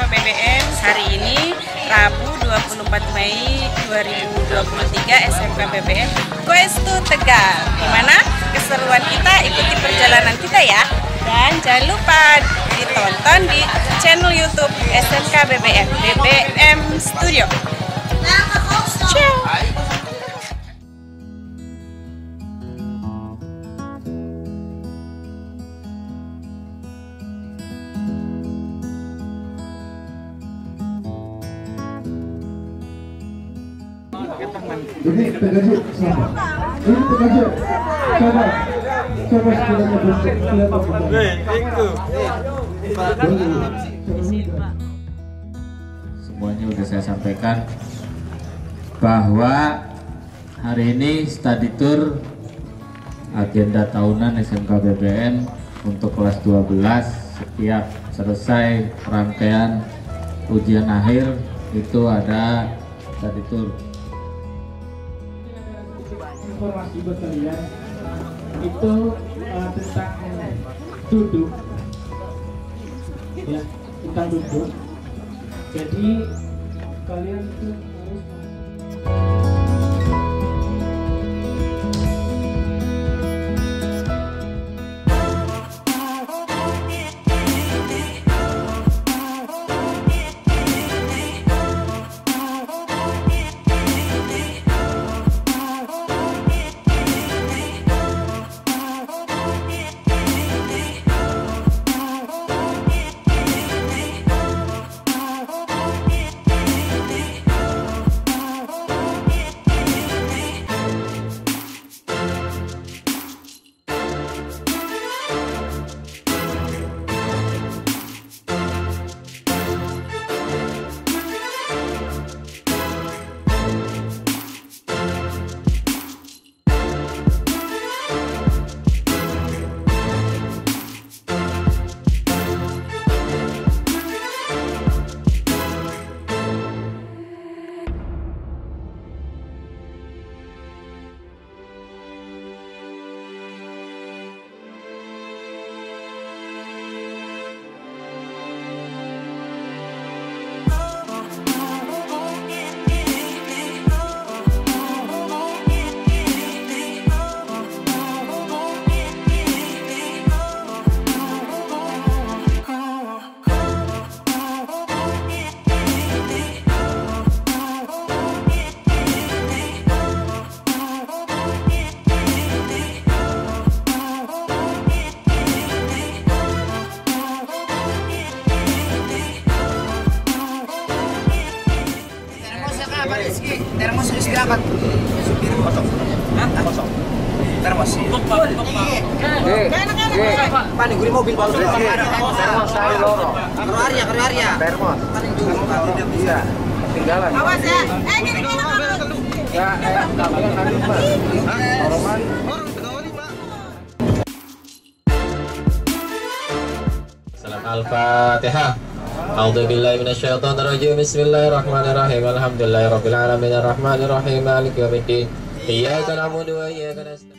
BBM hari ini Rabu 24 Mei 2023 SMK BBM Quest to Tegal. Dimana keseruan kita, ikuti perjalanan kita ya. Dan jangan lupa ditonton di channel YouTube SMK BBM BBM Studio. Ciao. Ini tegajik sama. Ini tegajik. Coba sekiranya semuanya sudah saya sampaikan bahwa hari ini study tour agenda tahunan SMK BBM untuk kelas 12 setiap selesai rangkaian ujian akhir itu ada study tour. Informasi buat kalian itu tentang duduk ya, tentang duduk. Jadi kalian itu harus termos istirahat. Kosong. Termos. Pak nih guri mobil Pak. Termos saya loro. Keluarnya. Termos. Iya. Tinggalan. Awas ya. Gini. Ya, kalian nanti Pak. Roman. Salam Al-Fatihah. A'udzubillahi minasyaitonirrajim. Bismillahirrahmanirrahim. Alhamdulillahirabbil alamin arrahmanirrahim maliki yaumiddin. Iyyaka na'budu wa iyyaka nasta'in.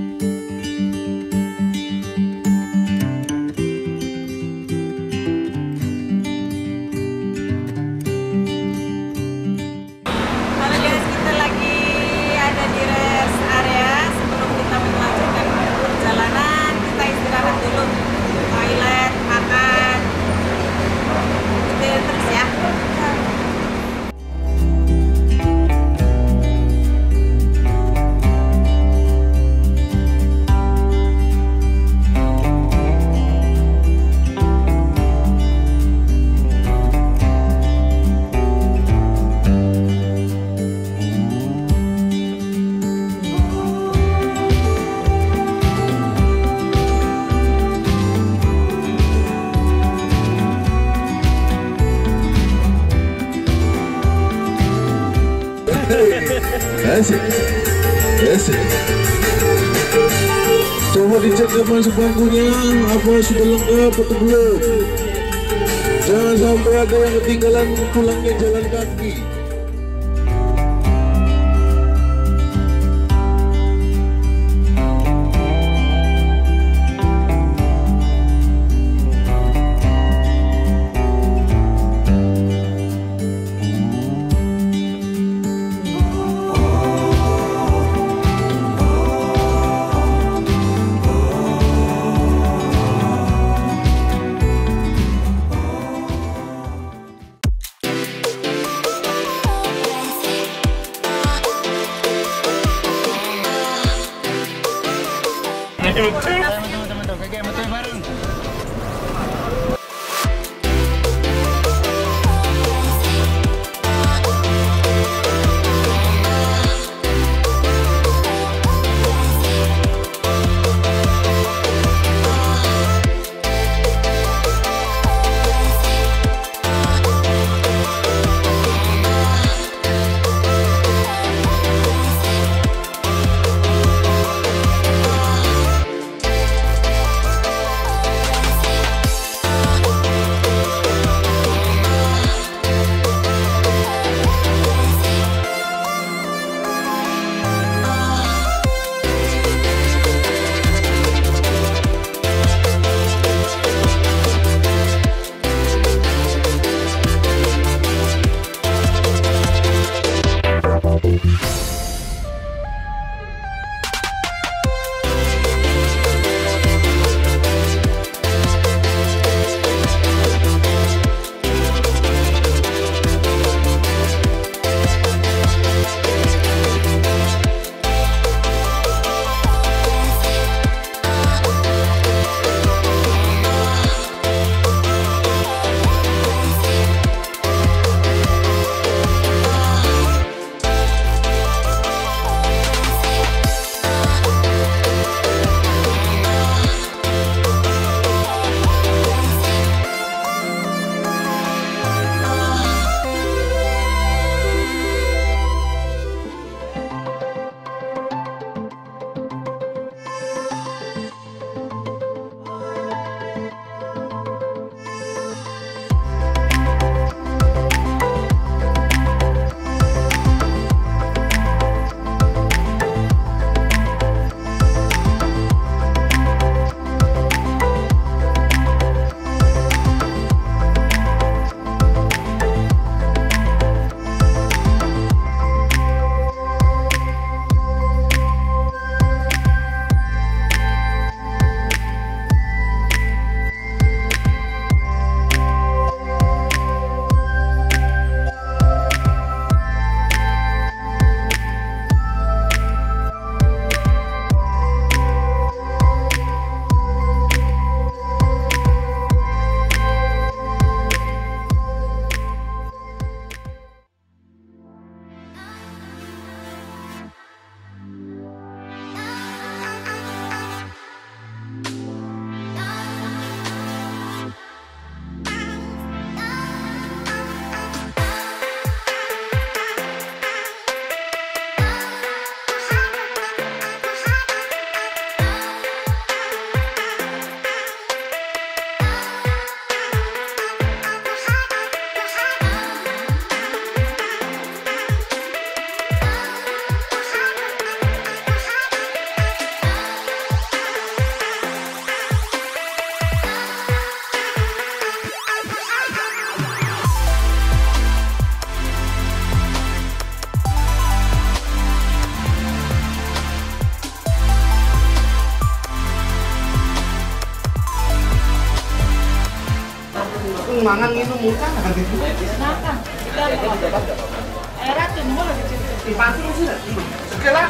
Halo guys, kita lagi ada di rest area. Sebelum kita melanjutkan perjalanan, kita istirahat dulu, toilet, makan. Terus ya. Asik. Coba dicek depan sebangkunya, apa sudah lengkap atau belum. Jangan sampai ada yang ketinggalan pulangnya jalan kaki. mangan minum muka nanti. Makan. Kita air racun mulai dicicip. Dipantun sih. Segala.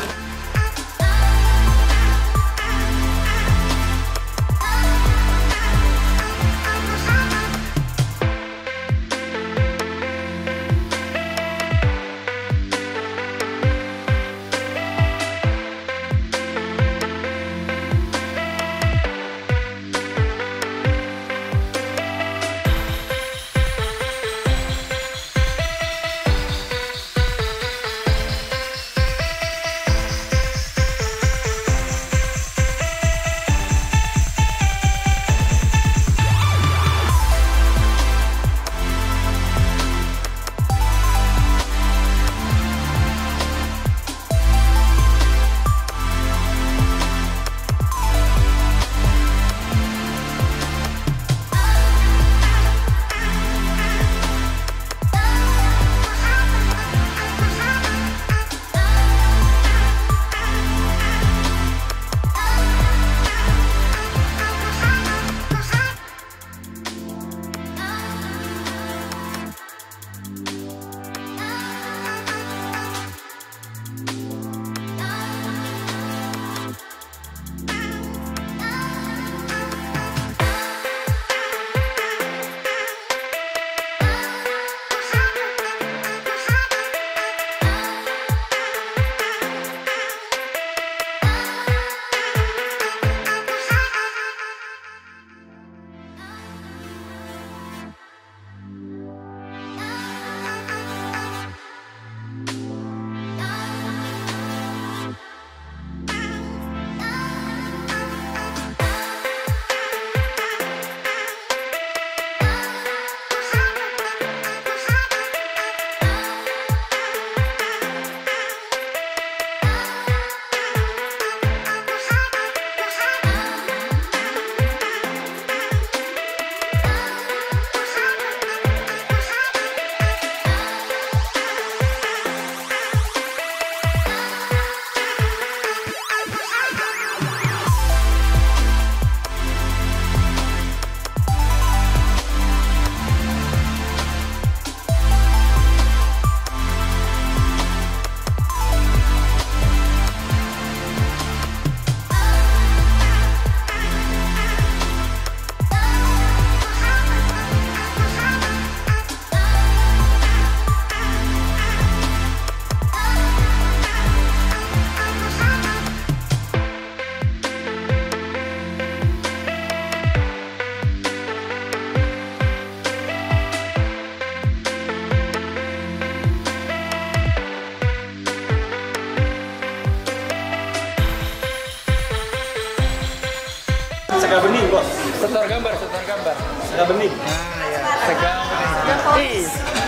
Sega bening, Bos. Setor gambar. Sega bening. Nah, ya. Sega bening.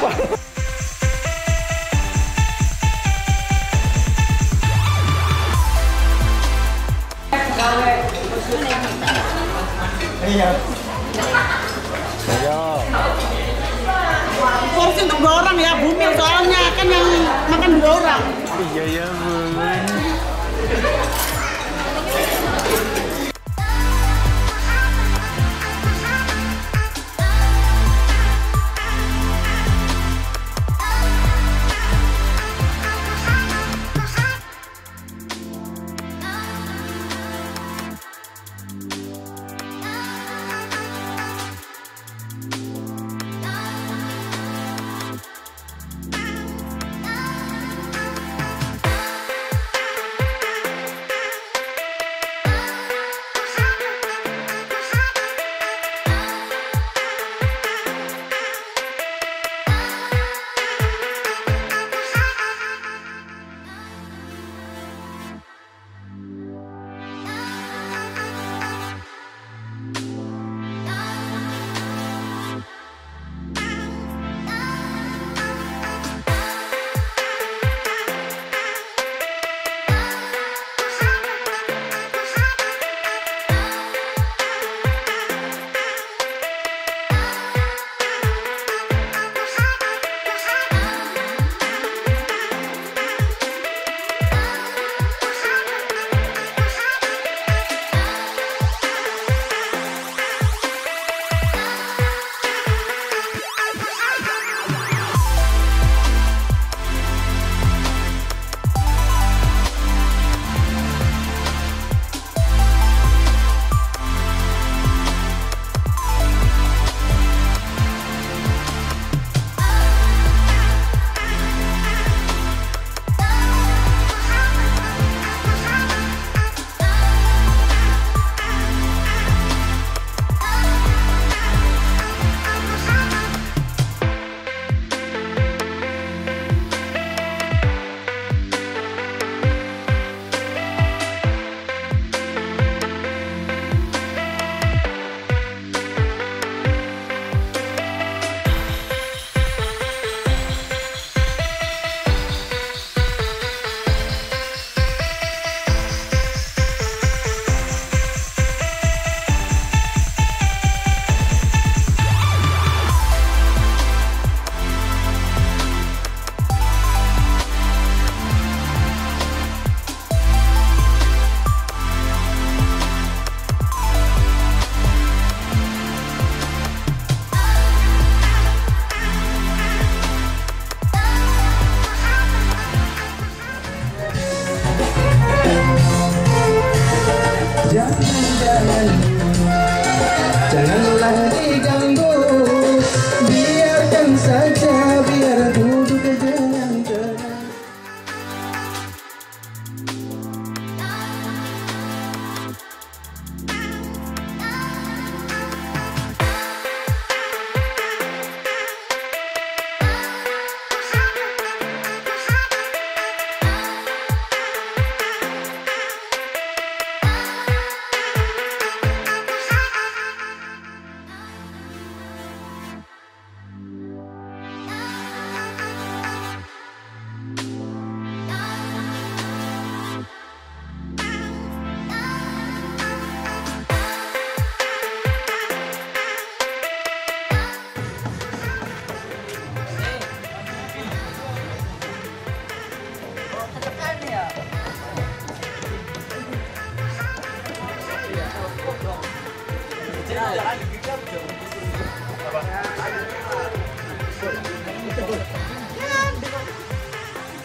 Iya. Ayo. Porsi untuk 2 orang ya, bumil soalnya kan yang makan 2 orang. Iya ya, Bu.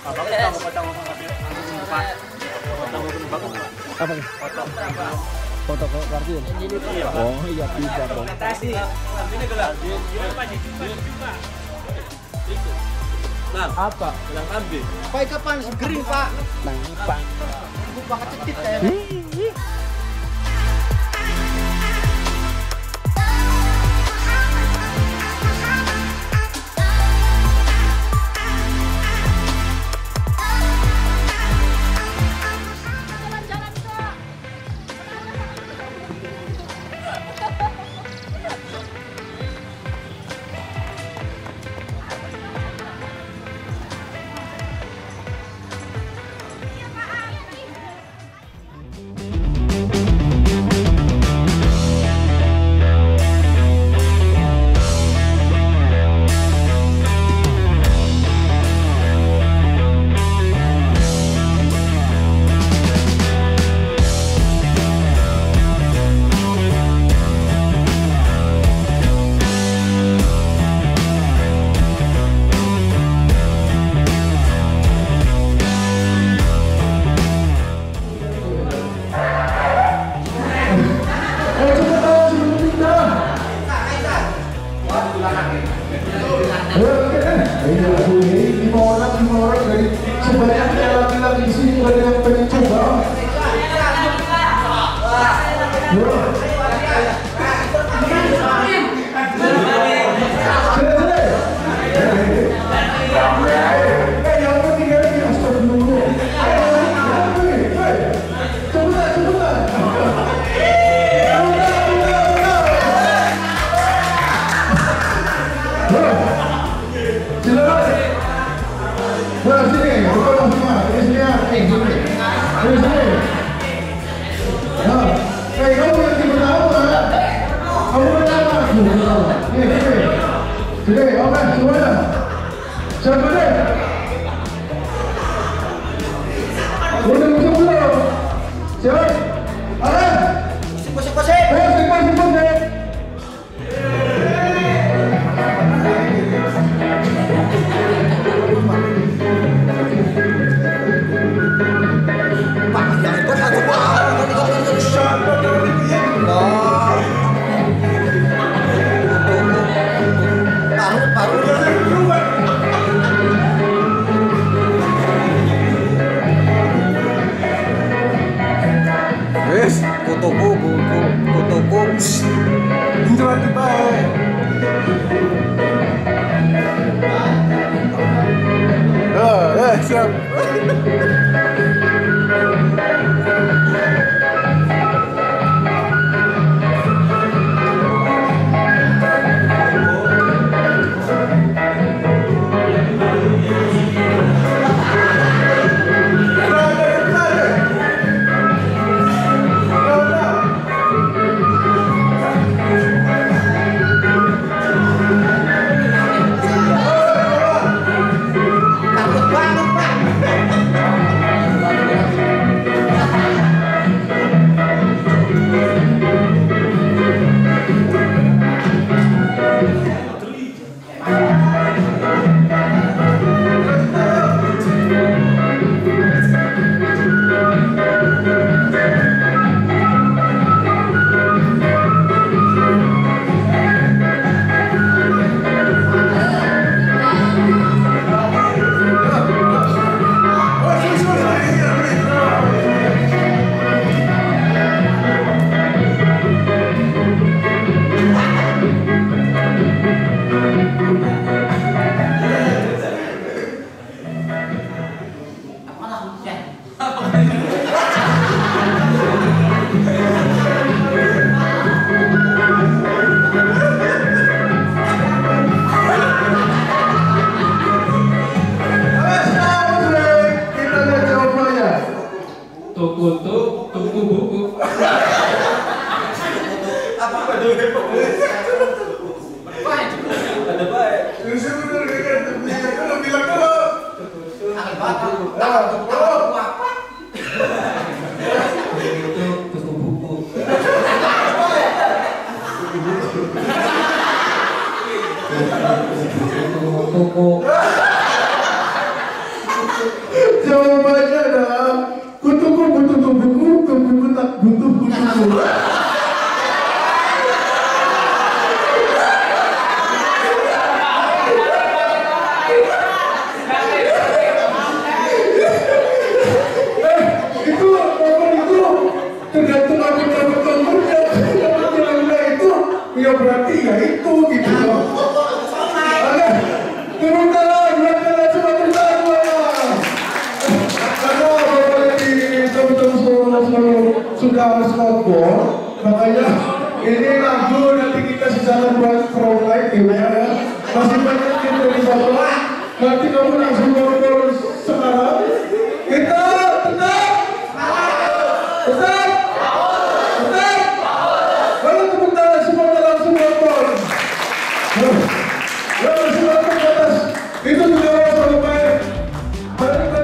Apa nih? Foto kartun. Oh iya bisa dong. Apa? Yang ambil. Pak kapan segering Pak? Nang Pak. Buka kecetit kayaknya. Toko Tepuk tangan buat kalian semua, tepuk tangan karena Bapak di teman-teman sudah spotball, makanya ini lagu nanti kita sisakan buat crowd light ya. Masih banyak kita di bawah. Nanti kamu langsung ngobrol sekarang. Kita tenang. Tetap. Kalau tepuk tangan semuanya langsung ngobrol. Langsung ngobrol ke atas. Itu juga langsung baik. Mari kita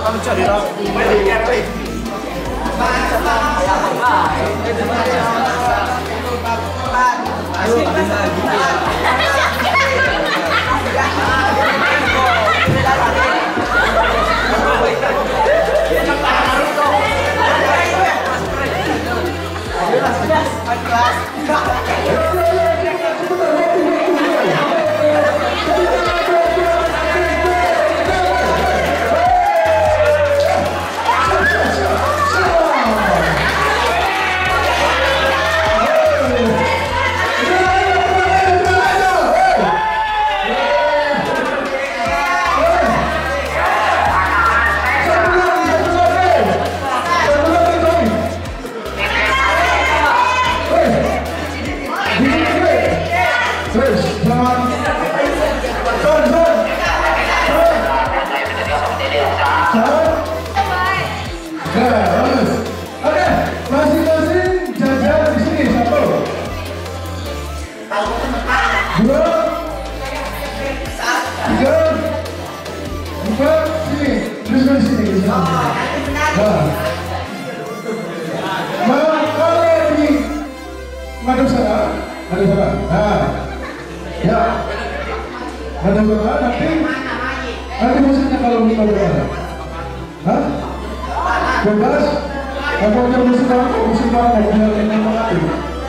Nanti musiknya kalau kita berada, hah? Bebas? Apa udah musik apa? Musik apa? Biar kita mengerti.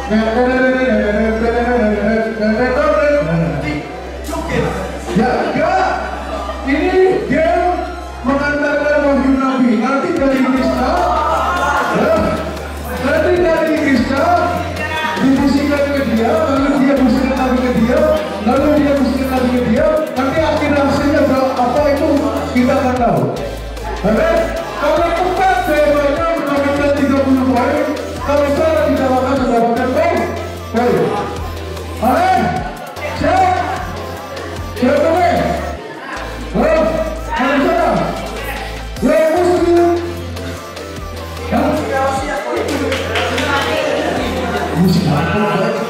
Ya enggak. Ini game mengantarkan wahyu Nabi. Nanti dari Krishna, nanti dari Krishna dimusikkan ke dia, lalu dia musikkan lagi ke dia, lalu dia musikkan lagi ke dia. Nanti akhir hasilnya apa itu kita akan tahu. Oke? Kalau tepat jawabannya mendapatkan 30 poin, kalau salah dijawabkan mendapatkan poin. Oke? Siap? Siap boleh? Halo? Ada siapa? Ya muslim. Ya? Musik apa?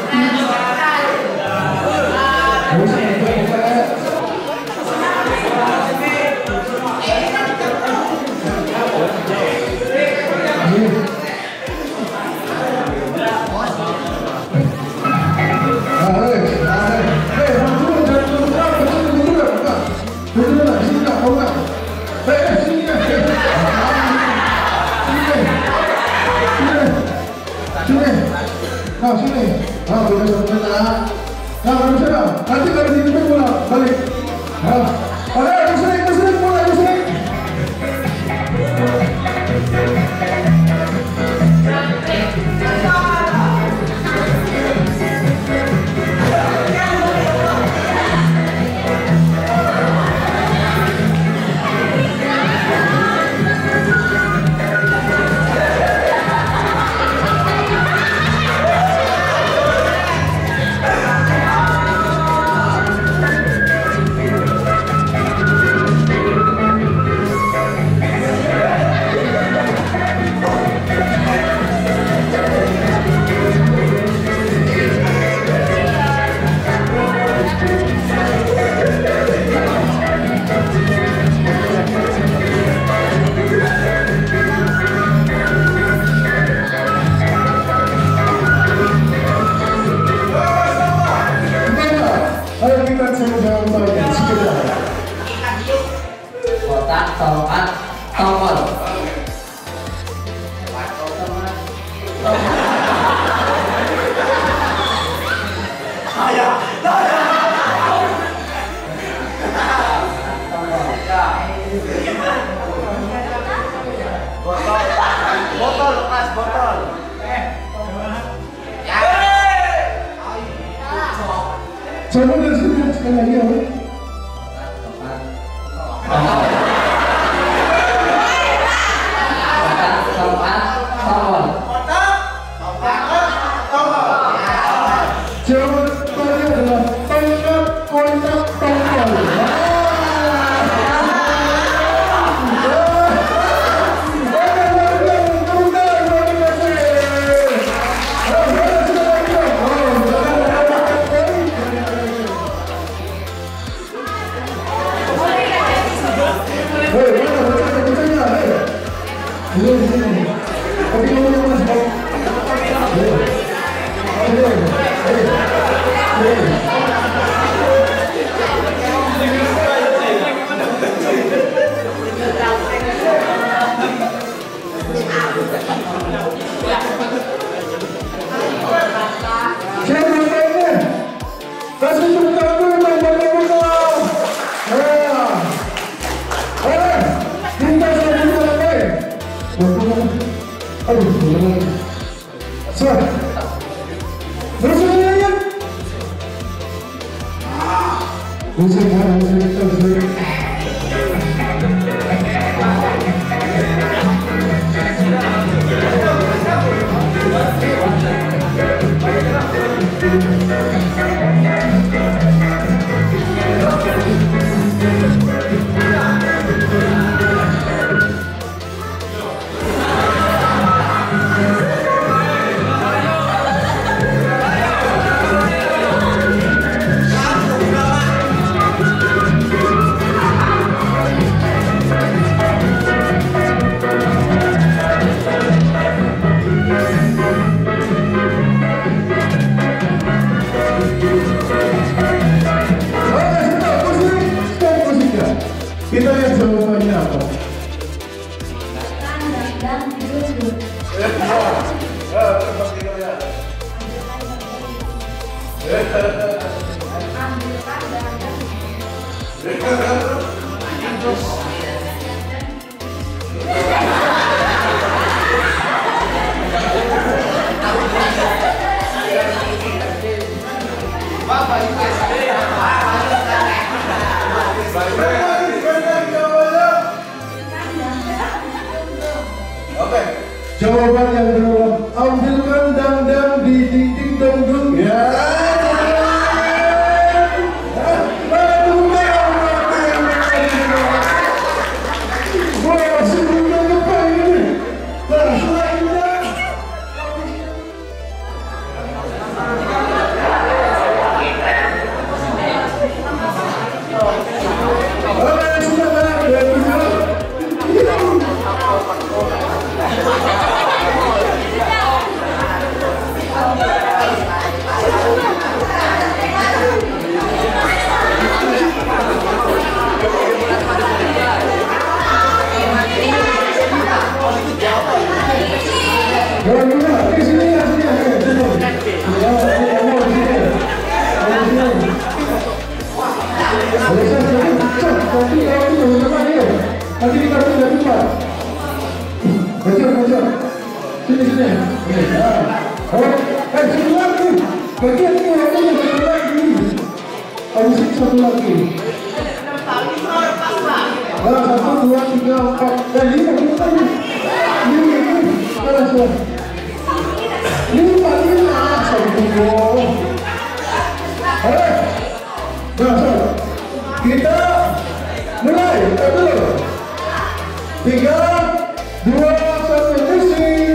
Nanti kalau di depan pulang balik. Oke, musik mulai musik. Kotak, tongkat, tongkol. Botol, Mas, botol. Coba dari sini sekali lagi ya. Jawabannya adalah kontak tongkol. Kita lihat jawabannya apa? Jawaban yang benar, ambilkan dang-dang di dinding dangdung ya. Nanti kita sudah keluar. Bocor. Sini. Sini lagi. Bagian ini satu lagi. Harus satu lagi. 1, 2, 3, 4. Lima. Kita mulai. 3, 2, 1, musik.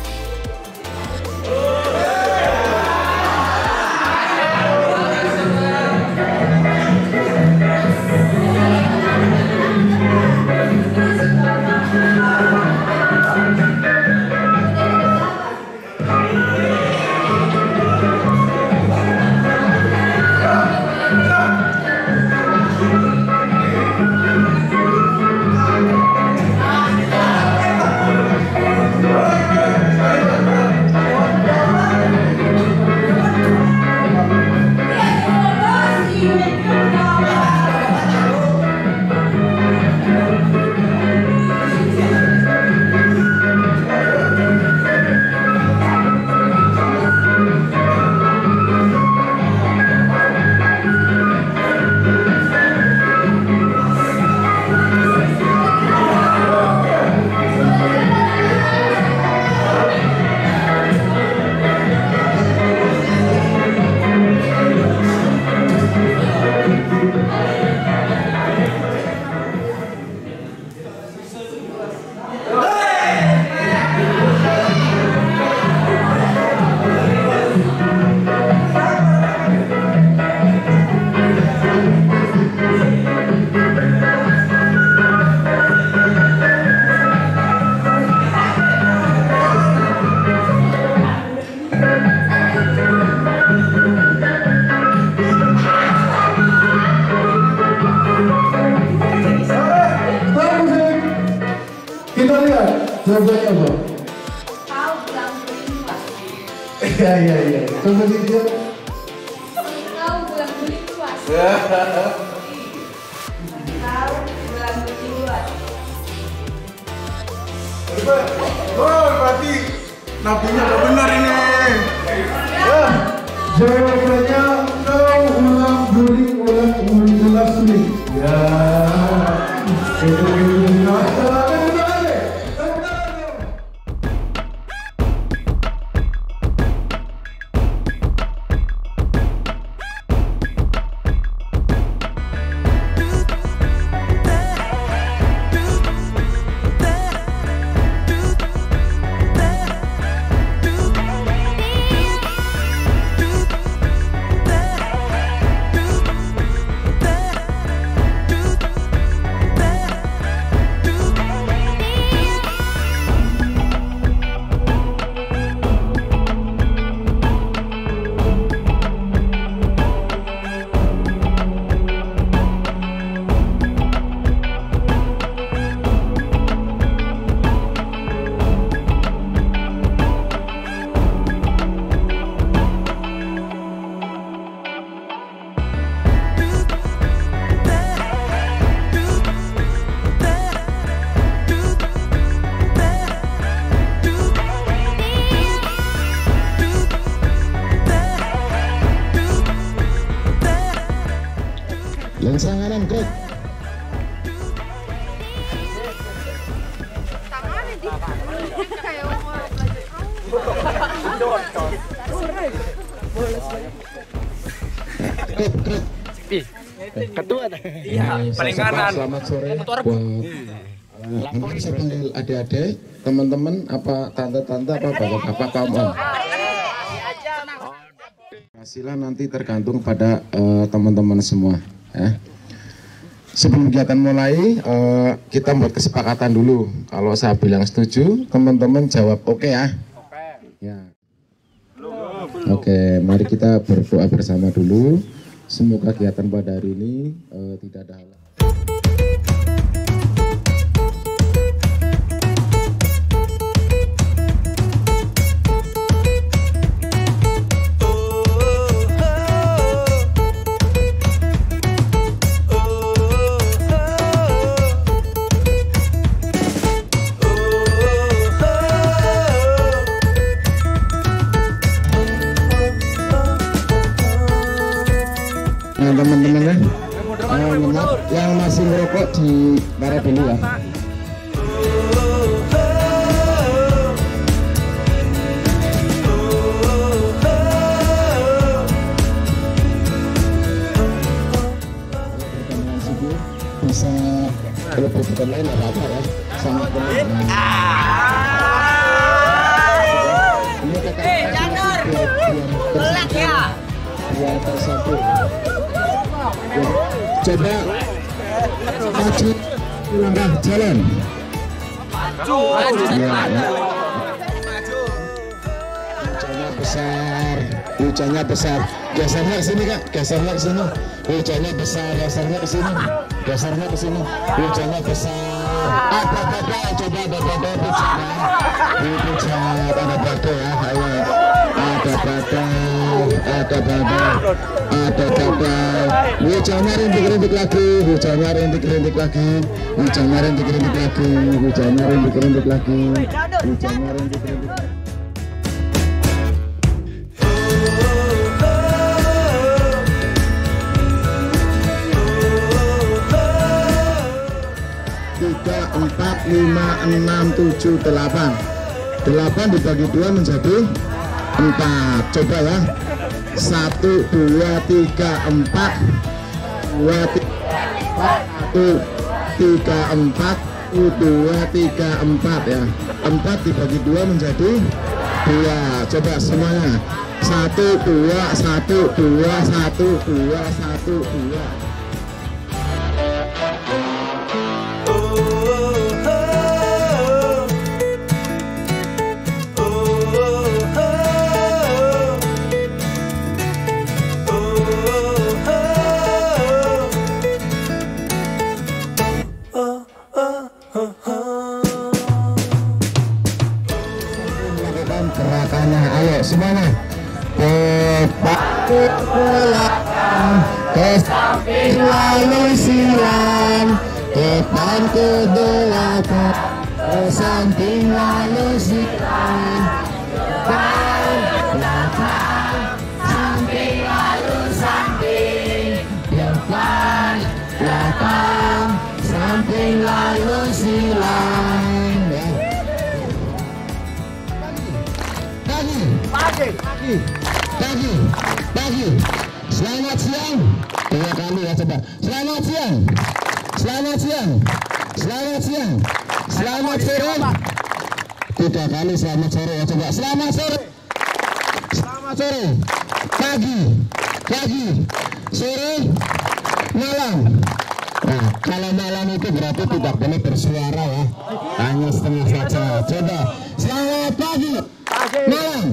Jawabannya apa? Kau bilang berlimpah. Iya. Coba sih dia. Kau bilang berlimpah. Oh, berarti nabinya udah benar ini. Jawabannya kau ulang guling ulang suling. Ya. Yang kanan gerak. Ketua iya, paling kanan. Selamat sore buat saya panggil adik-adik, teman-teman, apa tante-tante, apa bapak-bapak, kaum om. Hasilnya nanti tergantung pada teman-teman semua. Ya. Sebelum kegiatan mulai, kita buat kesepakatan dulu. Kalau saya bilang setuju, teman-teman jawab oke ya. Ya. Oke, mari kita berdoa bersama dulu. Semoga kegiatan pada hari ini tidak ada halangan. Teman-teman ya, yang masih merokok di barat dulu ya. Bisa kalau bukan lain apa ya, sangat benar. Janur, belak ya. Biar tersatu. Coba maju langkah jalan. Hujannya besar, hujannya besar. Gesernya ke sini kak, gesernya ke sini. Hujannya besar, gesernya ke sini, gesernya ke sini. Hujannya besar. Ada badai, coba ada badai hujan. Hujan, ada badai ya, ayo. Ada badai, ada badai, ada badai. Hujannya rintik-rintik lagi, hujannya rintik-rintik lagi, hujannya rintik-rintik lagi, hujannya rintik-rintik lagi, hujannya rintik-rintik lagi. Tiga, 4, 5, 6, 7, 8. 8 dibagi 2 menjadi 4. Coba ya. 1, 2, 3, 4. 2, 3, 4. 2, 3, 4 ya. 4 dibagi 2 menjadi 2. Coba semuanya. 1, 2, 1, 2, 1, 2, 1, 2. Gerakannya, ayo semuanya. Bola, samping lalu silang, depan kedua ke samping lalu silang, depan belakang samping lalu samping, depan belakang samping lalu silang. Pagi. Selamat siang. 2 kali ya coba. Selamat siang. Selamat sore. 3 kali selamat sore ya coba. Selamat sore. Pagi. Sore. Malam. Nah, kalau malam itu berarti tidak boleh bersuara ya. Hanya setengah saja. Coba. Selamat pagi. Malam.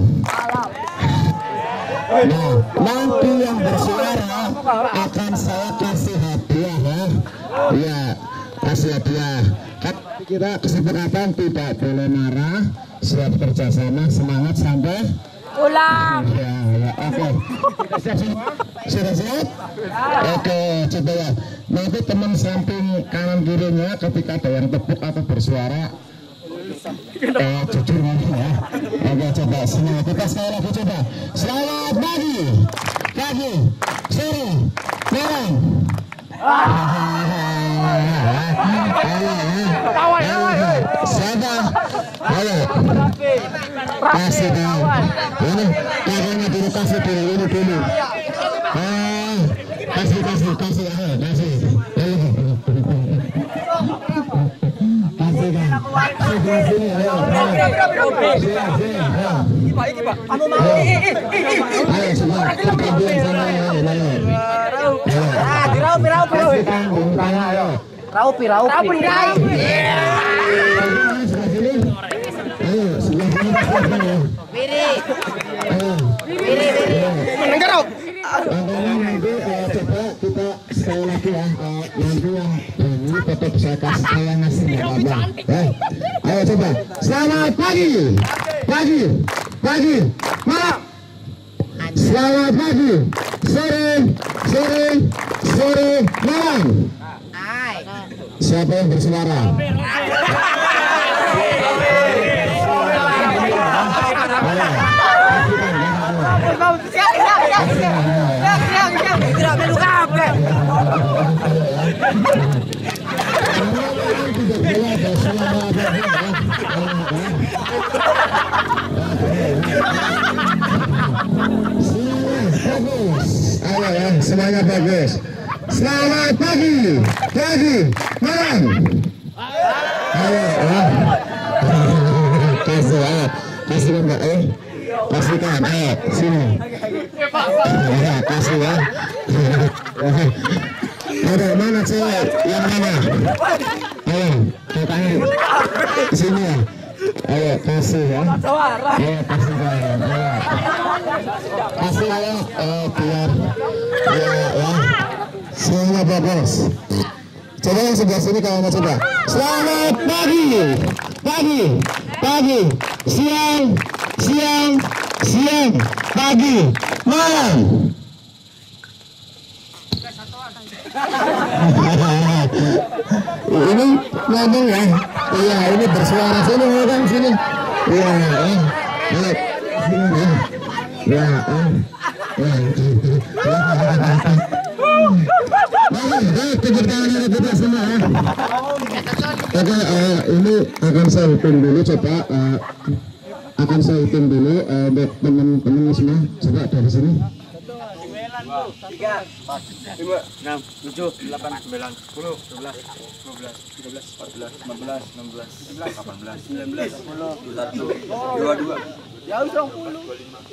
Nah, nanti yang bersuara akan saya kasih hadiah ya. Ya, kasih hadiah. Kan kita kesepakatan tidak boleh marah, siap kerjasama, semangat sampai pulang. Ya, oke. Sudah siap? Oke, coba ya. Nanti teman samping kanan kirinya ketika ada yang tepuk atau bersuara, jujur ngomong ya. Oke, coba semua kita sekali lagi coba. Selamat pagi, sore, malam. Siapa? Ayo. Kasih tahu. Ini kakaknya dulu, kasih dulu, ini dulu. Kasih. Coba kita sekali lagi ya, nanti yang ini tetap saya kasih, saya ngasih ya abang. Ayo coba, selamat pagi, malam. Selamat pagi, sore, malam. Siapa yang bersuara? Semuanya bagus. Selamat pagi, malam. Ayo, kasih Mbak, kasihkan, sini. Kasih ya. Ada mana cewek? Yang mana? Ayo, katanya sini ya. Ayo kasih ya. Ayo kasih saya. Kasih ya. Biar ya. Semuanya bagus. Coba yang sebelah sini kalau mau coba. Selamat pagi, siang, pagi, malam. Ini ngomong ya. Iya, ini bersuara sini kan sini. Iya, sini ya. Tepuk tangan kita semua ya. Oke, ini akan saya hitung dulu, coba akan saya hitung dulu untuk teman-teman semua. Coba dari sini. 3, 4, 5, 6, 7, 8, 9, 10, 11, 12, 13, 14, 15, 16, 17, 18, 19, 20, 21, 22. Jauh 20. 25,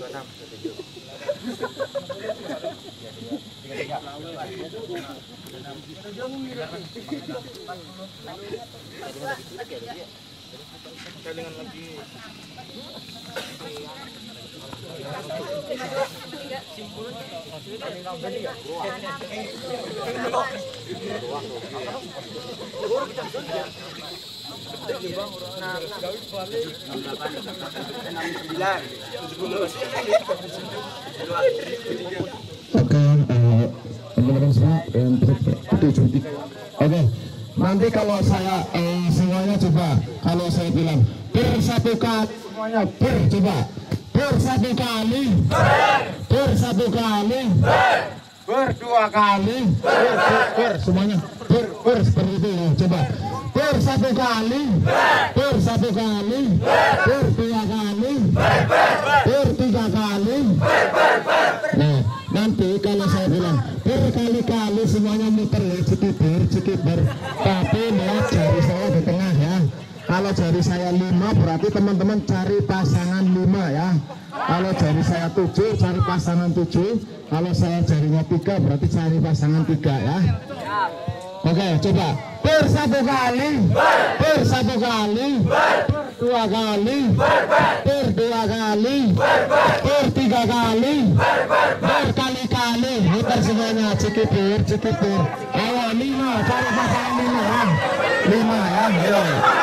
Oke, teman-teman semua 7. Oke. Nanti kalau saya semuanya coba, kalau saya bilang bersatu kali, semuanya coba bersatu kali, bersatu kali, berdua kali, semuanya seperti itu ya. Coba bersatu kali, bersatu kali, berdua kali, bertiga kali. Nah, nanti kalau saya bilang berkali-kali semuanya muter ya, cekiper. Tapi lihat jari saya di tengah ya. Kalau jari saya 5 berarti teman-teman cari pasangan 5 ya. Kalau jari saya 7 cari pasangan 7. Kalau saya jarinya 3 berarti cari pasangan 3 ya. Oke, coba bersatu kali, bersatu kali, berdua kali, berdua kali, bertiga kali, berkali-kali. Muter semuanya, cekiper. Ayo 5, cari pasangan 5 ya. 5 ya, ayo.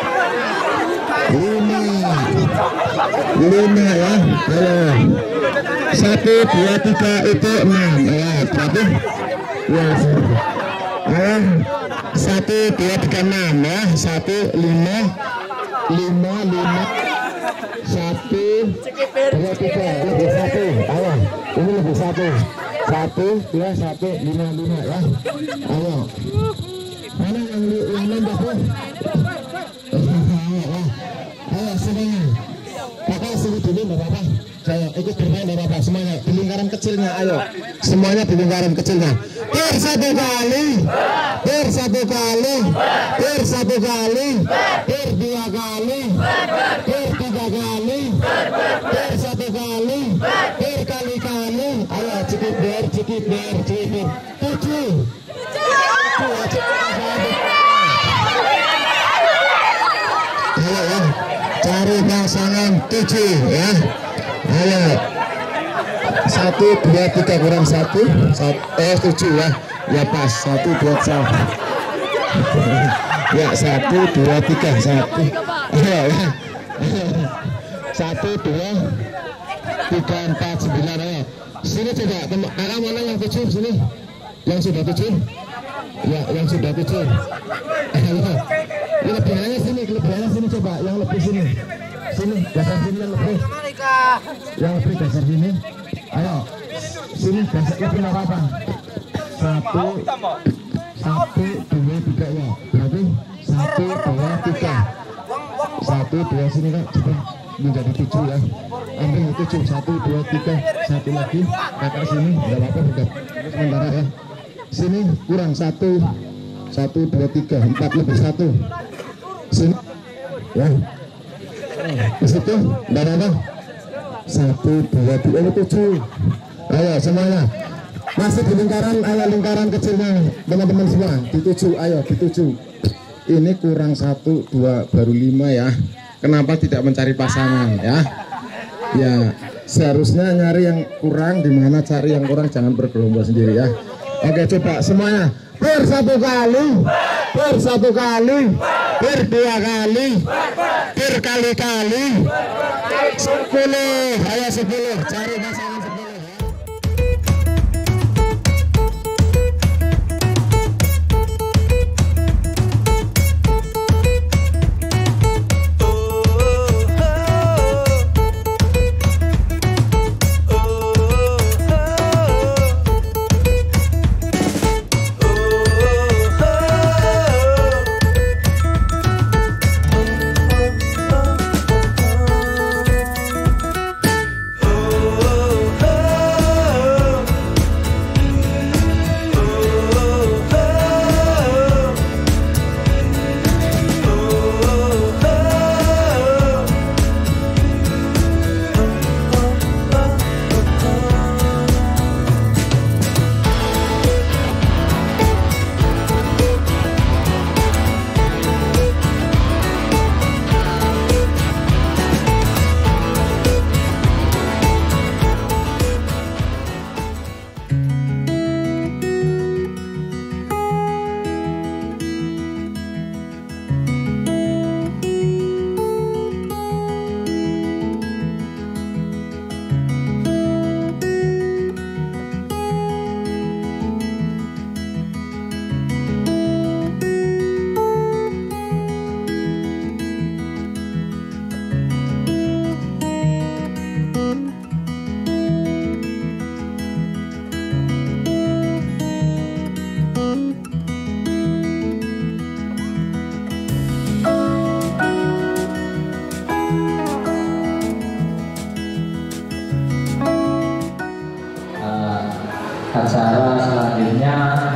5 ya, ayo. 1, 2, 3 itu 6 ya, berarti ya. Ayo, 1, 2, 3, 6 ya. 1, 5, 1, 2, 3 lebih 1. Ayo, ini lebih 1. 1, 2, 1, 5 ya. Ayo. Mana yang nambah tuh? Ayo semuanya. Kakak sini dulu nggak apa-apa. Saya ikut bermain nggak apa-apa. Semuanya di lingkaran kecilnya. Ayo. Semuanya di lingkaran kecilnya. Bersatu kali, bersatu kali, bersatu kali, berdua kali, bertiga kali, bersatu kali, berkali-kali. Ayo cekiper. 7. Ayo ya, cari pasangan 7 ya. Ayo. 1, 2, 3 kurang 1, 7 ya. Ya pas 1, 2, 3. Ya 1, 2, 3 1. Ayo ya. 1, 2, 3, 4, 9 ayo. Sini coba, kakak mana yang 7 sini? Yang sudah 7? Ya, yang sudah 7. Ayo. Kelebihannya sini coba, yang lebih sini. Sini, dasar sini yang lebih. Yang lebih dasar sini. Ayo. Sini dasar lebih apa? 1, 2, 3 ya. Berarti 1, 2, 3. 1, 2 sini Kak. Coba menjadi 7 ya. Ambil 7, 1, 2, 3. 1 lagi. Kakak sini, enggak apa-apa udah. Sementara ya. Sini kurang 1, 2, 3, 4 lebih 1. Sini ya. Di situ enggak ada. 1, 2, 3, 7. Ayo semuanya. Masih di lingkaran, ayo lingkaran kecilnya teman-teman semua. Di 7, ayo di 7. Ini kurang 1, 2, baru 5 ya. Kenapa tidak mencari pasangan ya? Ya seharusnya nyari yang kurang, dimana cari yang kurang, jangan bergerombol sendiri ya. Oke coba semuanya bersatu kali, bersatu kali, berdua kali, berkali-kali, 10, ayo 10, cari pasangan 10 ya. Oh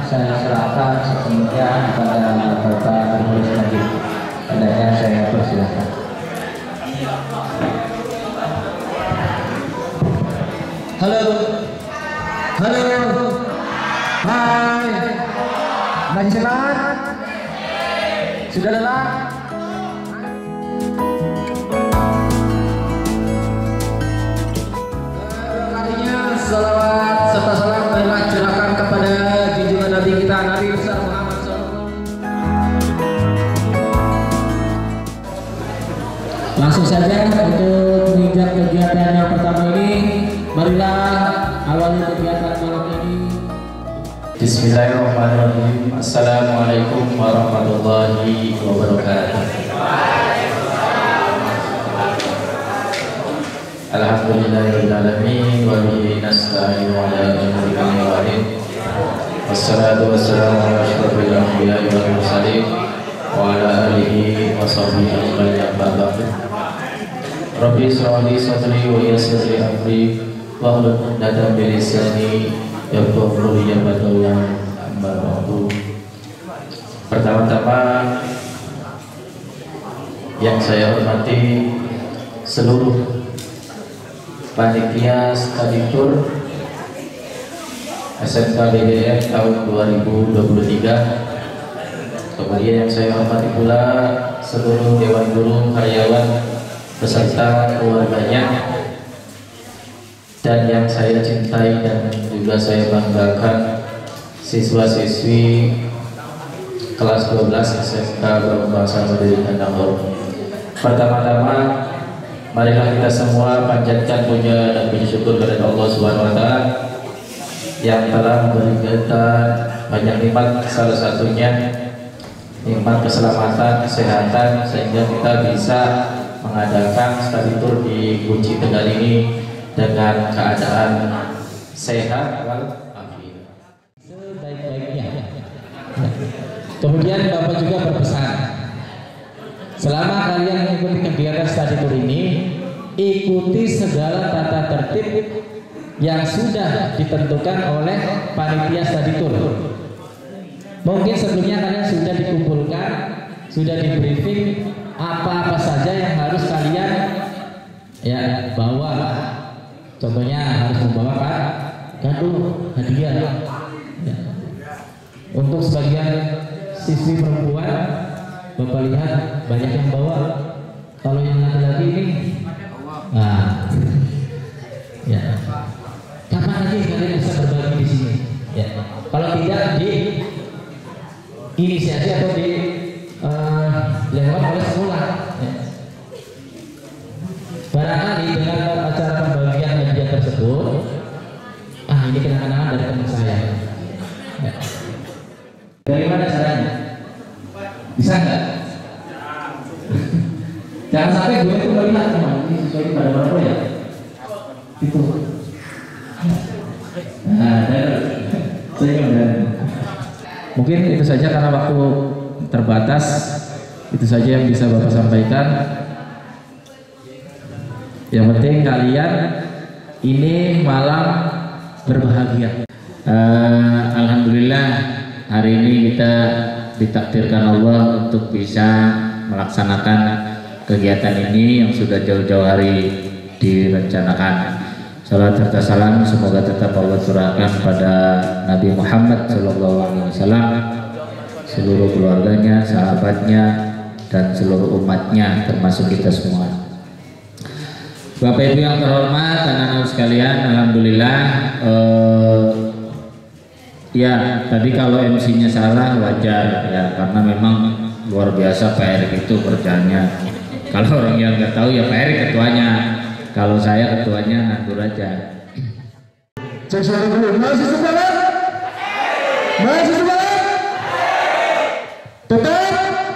saya serahkan sepenuhnya kepada Bapak Penulis Najib. Hendaknya saya persilahkan. Halo, halo, hai, masih sehat? Sudah lelah? Salawat serta salam marilah curahkan kepada junjungan Nabi kita Nabi besar Muhammad SAW. Langsung saja untuk menginjak kegiatan yang pertama ini, marilah awali kegiatan malam ini. Bismillahirrahmanirrahim. Assalamualaikum warahmatullahi wabarakatuh. Alhamdulillahirrahmanirrahim. Wa bihi nasta'inu ala umuri dunya wa din. Wassalatu wassalamu ala asyrafil anbiya'i wal mursalin wa ala alihi wa sahbihi ajma'in. Rabbi ishrah li sadri wa yassir li amri wahlul 'uqdatam min lisani yafqahu qawli. Amma ba'du. Pertama-tama yang saya hormati seluruh panitia study tour SMK BBM tahun 2023. Kemudian yang saya hormati pula seluruh dewan guru, karyawan, beserta keluarganya, dan yang saya cintai dan juga saya banggakan siswa-siswi kelas 12 SMK Berbangsa Mandiri Kandang. Pertama-tama marilah kita semua panjatkan puja dan puji syukur kepada Allah Subhanahu wa taala yang telah memberi kita banyak nikmat, salah satunya nikmat keselamatan, kesehatan, sehingga kita bisa mengadakan study tour di Kunci Tegal ini dengan keadaan sehat walafiat. Sebaik-baiknya. Kemudian Bapak juga berpesan, selama kalian mengikuti kegiatan study tour ini, ikuti segala tata tertib yang sudah ditentukan oleh panitia study tour. Mungkin sebelumnya kalian sudah dikumpulkan, sudah di briefing apa-apa saja yang harus kalian bawa. Contohnya harus membawa kado, hadiah. Untuk sebagian siswi perempuan, Bapak lihat banyak yang bawa. Kalau yang laki-laki ini, kapan lagi kalian bisa berbagi di sini? Kalau tidak di inisiasi atau di lewat oleh sekolah. Barangkali dengan acara pembagian hadiah tersebut, ini kenang-kenangan dari teman saya. Dari mana caranya? Bisa nggak? Jangan sampai gue itu melihat ini sesuai pada berapa ya? Itu. Mungkin itu saja karena waktu terbatas. Itu saja yang bisa Bapak sampaikan. Yang penting kalian ini malam berbahagia. Alhamdulillah hari ini kita ditakdirkan Allah untuk bisa melaksanakan kegiatan ini yang sudah jauh-jauh hari direncanakan. Salat serta salam semoga tetap Allah curahkan pada Nabi Muhammad SAW, seluruh keluarganya, sahabatnya, dan seluruh umatnya termasuk kita semua. Bapak Ibu yang terhormat, anak-anak sekalian, alhamdulillah. Tadi kalau MC-nya salah wajar ya, karena memang luar biasa Pak Erik itu kerjanya. Kalau orang yang nggak tahu ya Pak Erik ketuanya. Kalau saya ketuanya ngatur aja. Cek suara dulu. Masih semangat? Masih semangat? Tetap?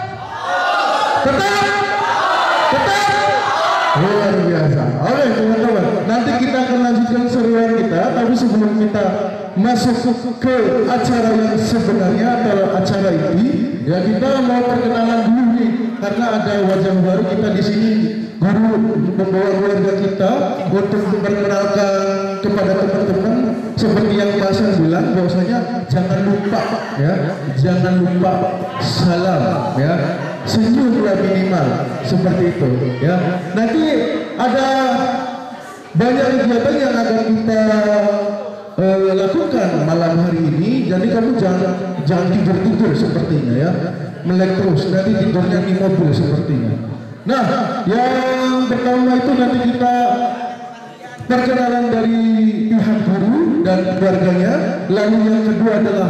Luar biasa. Oke teman-teman, nanti kita akan lanjutkan seruan kita. Tapi sebelum kita masuk ke acara yang sebenarnya atau acara ini, ya kita mau perkenalan dulu nih, karena ada wajah baru kita di sini. Guru membawa keluarga kita untuk memperkenalkan kepada teman-teman seperti yang Pak Hasan bilang bahwasanya jangan lupa ya, jangan lupa salam ya, senyumlah minimal seperti itu ya. Nanti ada banyak kegiatan yang akan kita lakukan malam hari ini, jadi kamu jangan tidur sepertinya ya, melek terus nanti tidurnya di mobil sepertinya. Nah, yang pertama itu nanti kita perkenalan dari pihak guru dan keluarganya, lalu yang kedua adalah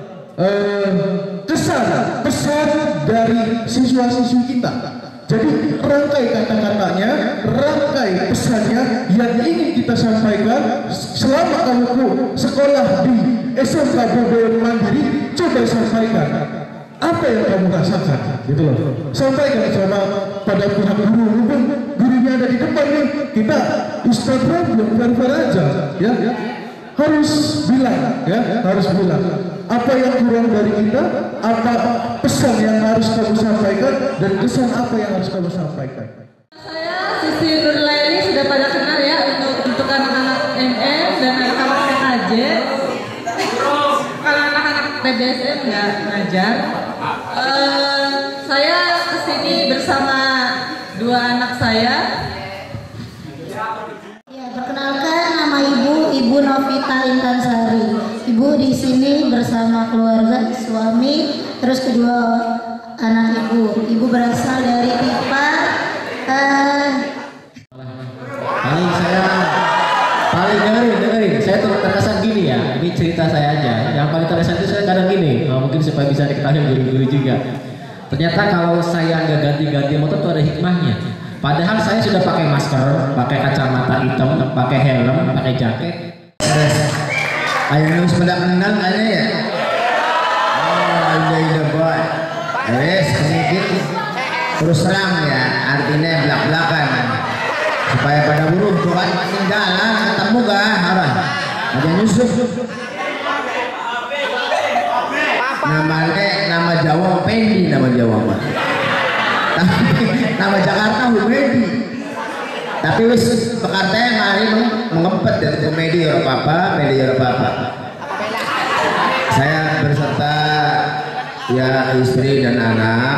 pesan dari siswa-siswi kita. Jadi rangkai kata-katanya, rangkai pesannya yang ingin kita sampaikan selama kamu sekolah di SMK BBM Mandiri. Coba sampaikan apa yang kamu rasakan, gitu loh. Sampaikan sama pada pihak guru, mungkin gurunya ada di depan nih, kita Ustaz problem fair aja, ya. Harus bilang, ya, harus bilang apa yang kurang dari kita, apa pesan yang harus kamu sampaikan, dan kesan apa yang harus kamu sampaikan. Saya Sisi Nurlaini sudah pada kenal ya untuk anak-anak MM dan anak-anak PKJ. Kalau anak-anak PBSM nggak ngajar. Saya kesini bersama dua anak saya. Ya, perkenalkan nama Ibu Novita Intansari. Ibu di sini bersama keluarga, suami, terus kedua anak ibu. Ibu berasal dari Pipa. Paling dengerin. Saya tuh terkesan gini ya. Ini cerita saya aja. Yang paling terkesan itu saya kadang gini. Mungkin supaya bisa diketahui guru-guru juga. Ternyata kalau saya nggak ganti-ganti motor tuh ada hikmahnya. Padahal saya sudah pakai masker, pakai kacamata hitam, pakai helm, pakai jaket. Ayo nus pada kenal kayaknya ya. Oh, udah boy. Wes sedikit terus terang ya, artinya belak-belakan supaya pada buruh bukan ketinggalan ketemu gak arah ada nyusup. Nama Jawa Pendi, nama Jawa mah. Tapi nama Jakarta Humedi. Tapi wis Jakarta yang hari mengempet dari komedi apa-apa, media apa-apa. Saya berserta ya istri dan anak.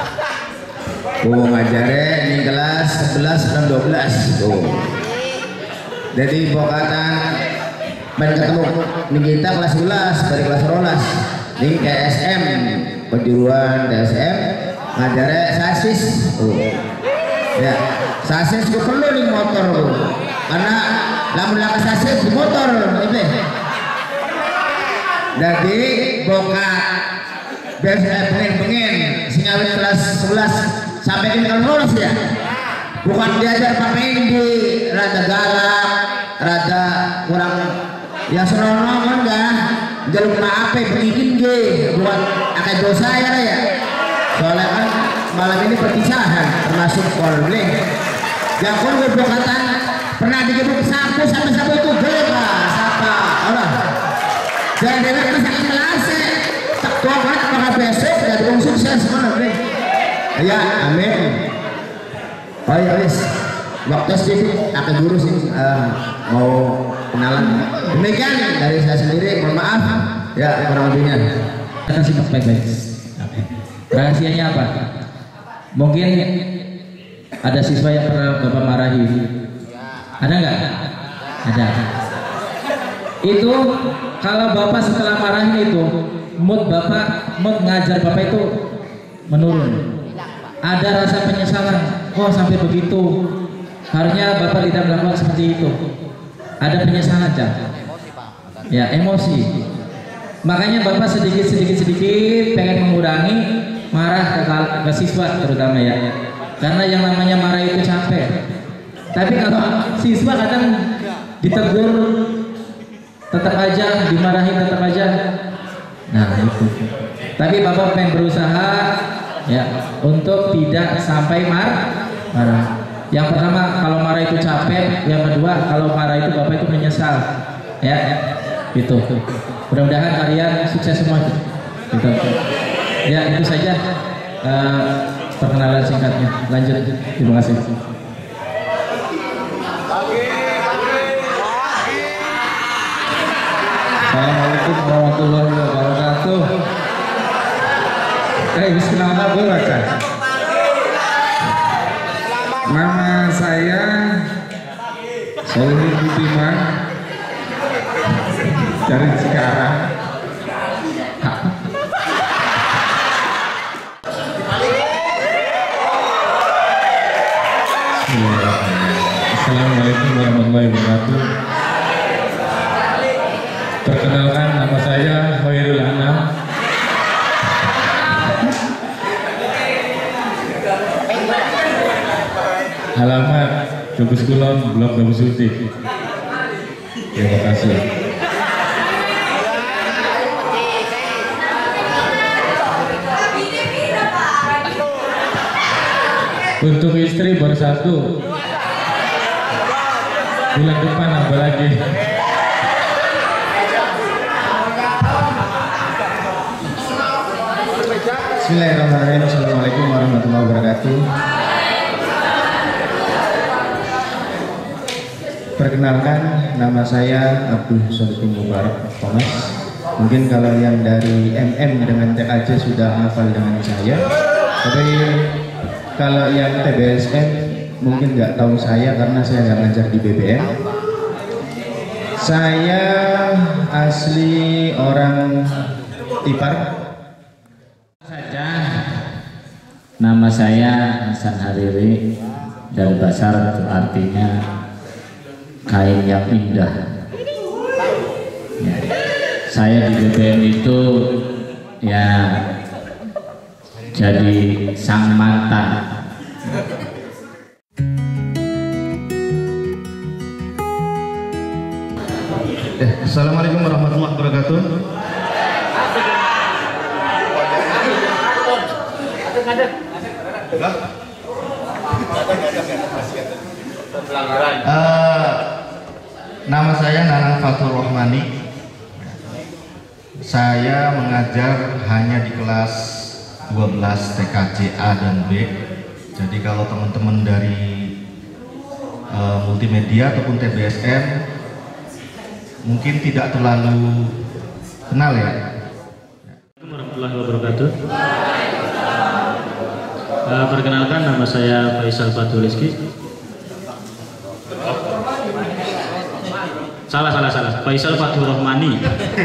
Ngajare ini kelas 11 dan 12. Jadi bokatan main ketemu nih kita kelas 11 dari kelas 12 di KSM kejuruan KSM ngajare sasis. Ya, sasis gue perlu nih motor karena lamun laka sasis di motor itu. Jadi bokat biasa pengen singawit kelas 11 sampai ke kelas 12 ya. Bukan diajar pakai di rada galak, rada kurang ya senonoh enggak. Jalur maaf bikin buat akan dosa ya. Soalnya kan malam ini perpisahan termasuk konflik. Yang kon bokatan pernah digebuk sapu sampai sapu itu gila siapa Allah. Dan dia kan kelas tak tua kan apakah besok dari sukses mana nih. Ya amin. Oh ya wis waktu sedikit akan guru sih mau kenalan. Demikian dari saya sendiri, mohon maaf ya kurang lebihnya. Kita simak baik-baik. Rahasianya apa? Mungkin ada siswa yang pernah Bapak marahi. Ada nggak? Ada. Itu kalau Bapak setelah marahin itu mood ngajar Bapak itu menurun. Ada rasa penyesalan, oh sampai begitu, harusnya Bapak tidak melakukan seperti itu. Ada penyesalan ya, emosi. Makanya Bapak sedikit pengen mengurangi marah ke siswa terutama ya, karena yang namanya marah itu capek. Tapi kalau siswa kadang ditegur tetap aja, dimarahin tetap aja, nah itu. Tapi Bapak pengen berusaha ya untuk tidak sampai marah. Yang pertama kalau marah itu capek, yang kedua kalau marah itu Bapak itu menyesal ya gitu. Mudah-mudahan kalian sukses semua gitu. Ya itu saja perkenalan singkatnya. Lanjut, terima kasih. Assalamualaikum warahmatullahi wabarakatuh. Wis kenal gue baca. Nama saya Solihin Budiman dari Cikarang. Assalamualaikum warahmatullahi wabarakatuh. Perkenalkan, nama saya Hoirul Anam. Alamat Gabus Kulon, Blok Gabus Ulti. Terima kasih. Untuk istri baru satu. Bulan depan apa lagi? Bismillahirrahmanirrahim. Assalamualaikum warahmatullahi wabarakatuh. Perkenalkan, nama saya Abdul Solihin Mubarak Thomas. Mungkin kalau yang dari MM dengan TKJ sudah hafal dengan saya, tapi kalau yang TBSM mungkin nggak tahu saya karena saya nggak ngajar di BBM. Saya asli orang Tipar. Nama saya Hasan Hariri dan Basar itu artinya kain yang indah. Ya. Saya di BBM itu ya jadi sang mantan. Assalamualaikum warahmatullahi wabarakatuh. Nama saya Nanang Fatur Rohmani. Saya mengajar hanya di kelas 12 TKJ A dan B. Jadi kalau teman-teman dari multimedia ataupun TBSM mungkin tidak terlalu kenal ya. Assalamualaikum warahmatullahi wabarakatuh. Perkenalkan, nama saya Faisal Fatul Rizki. Salah. Faisal Fatul Rohmani.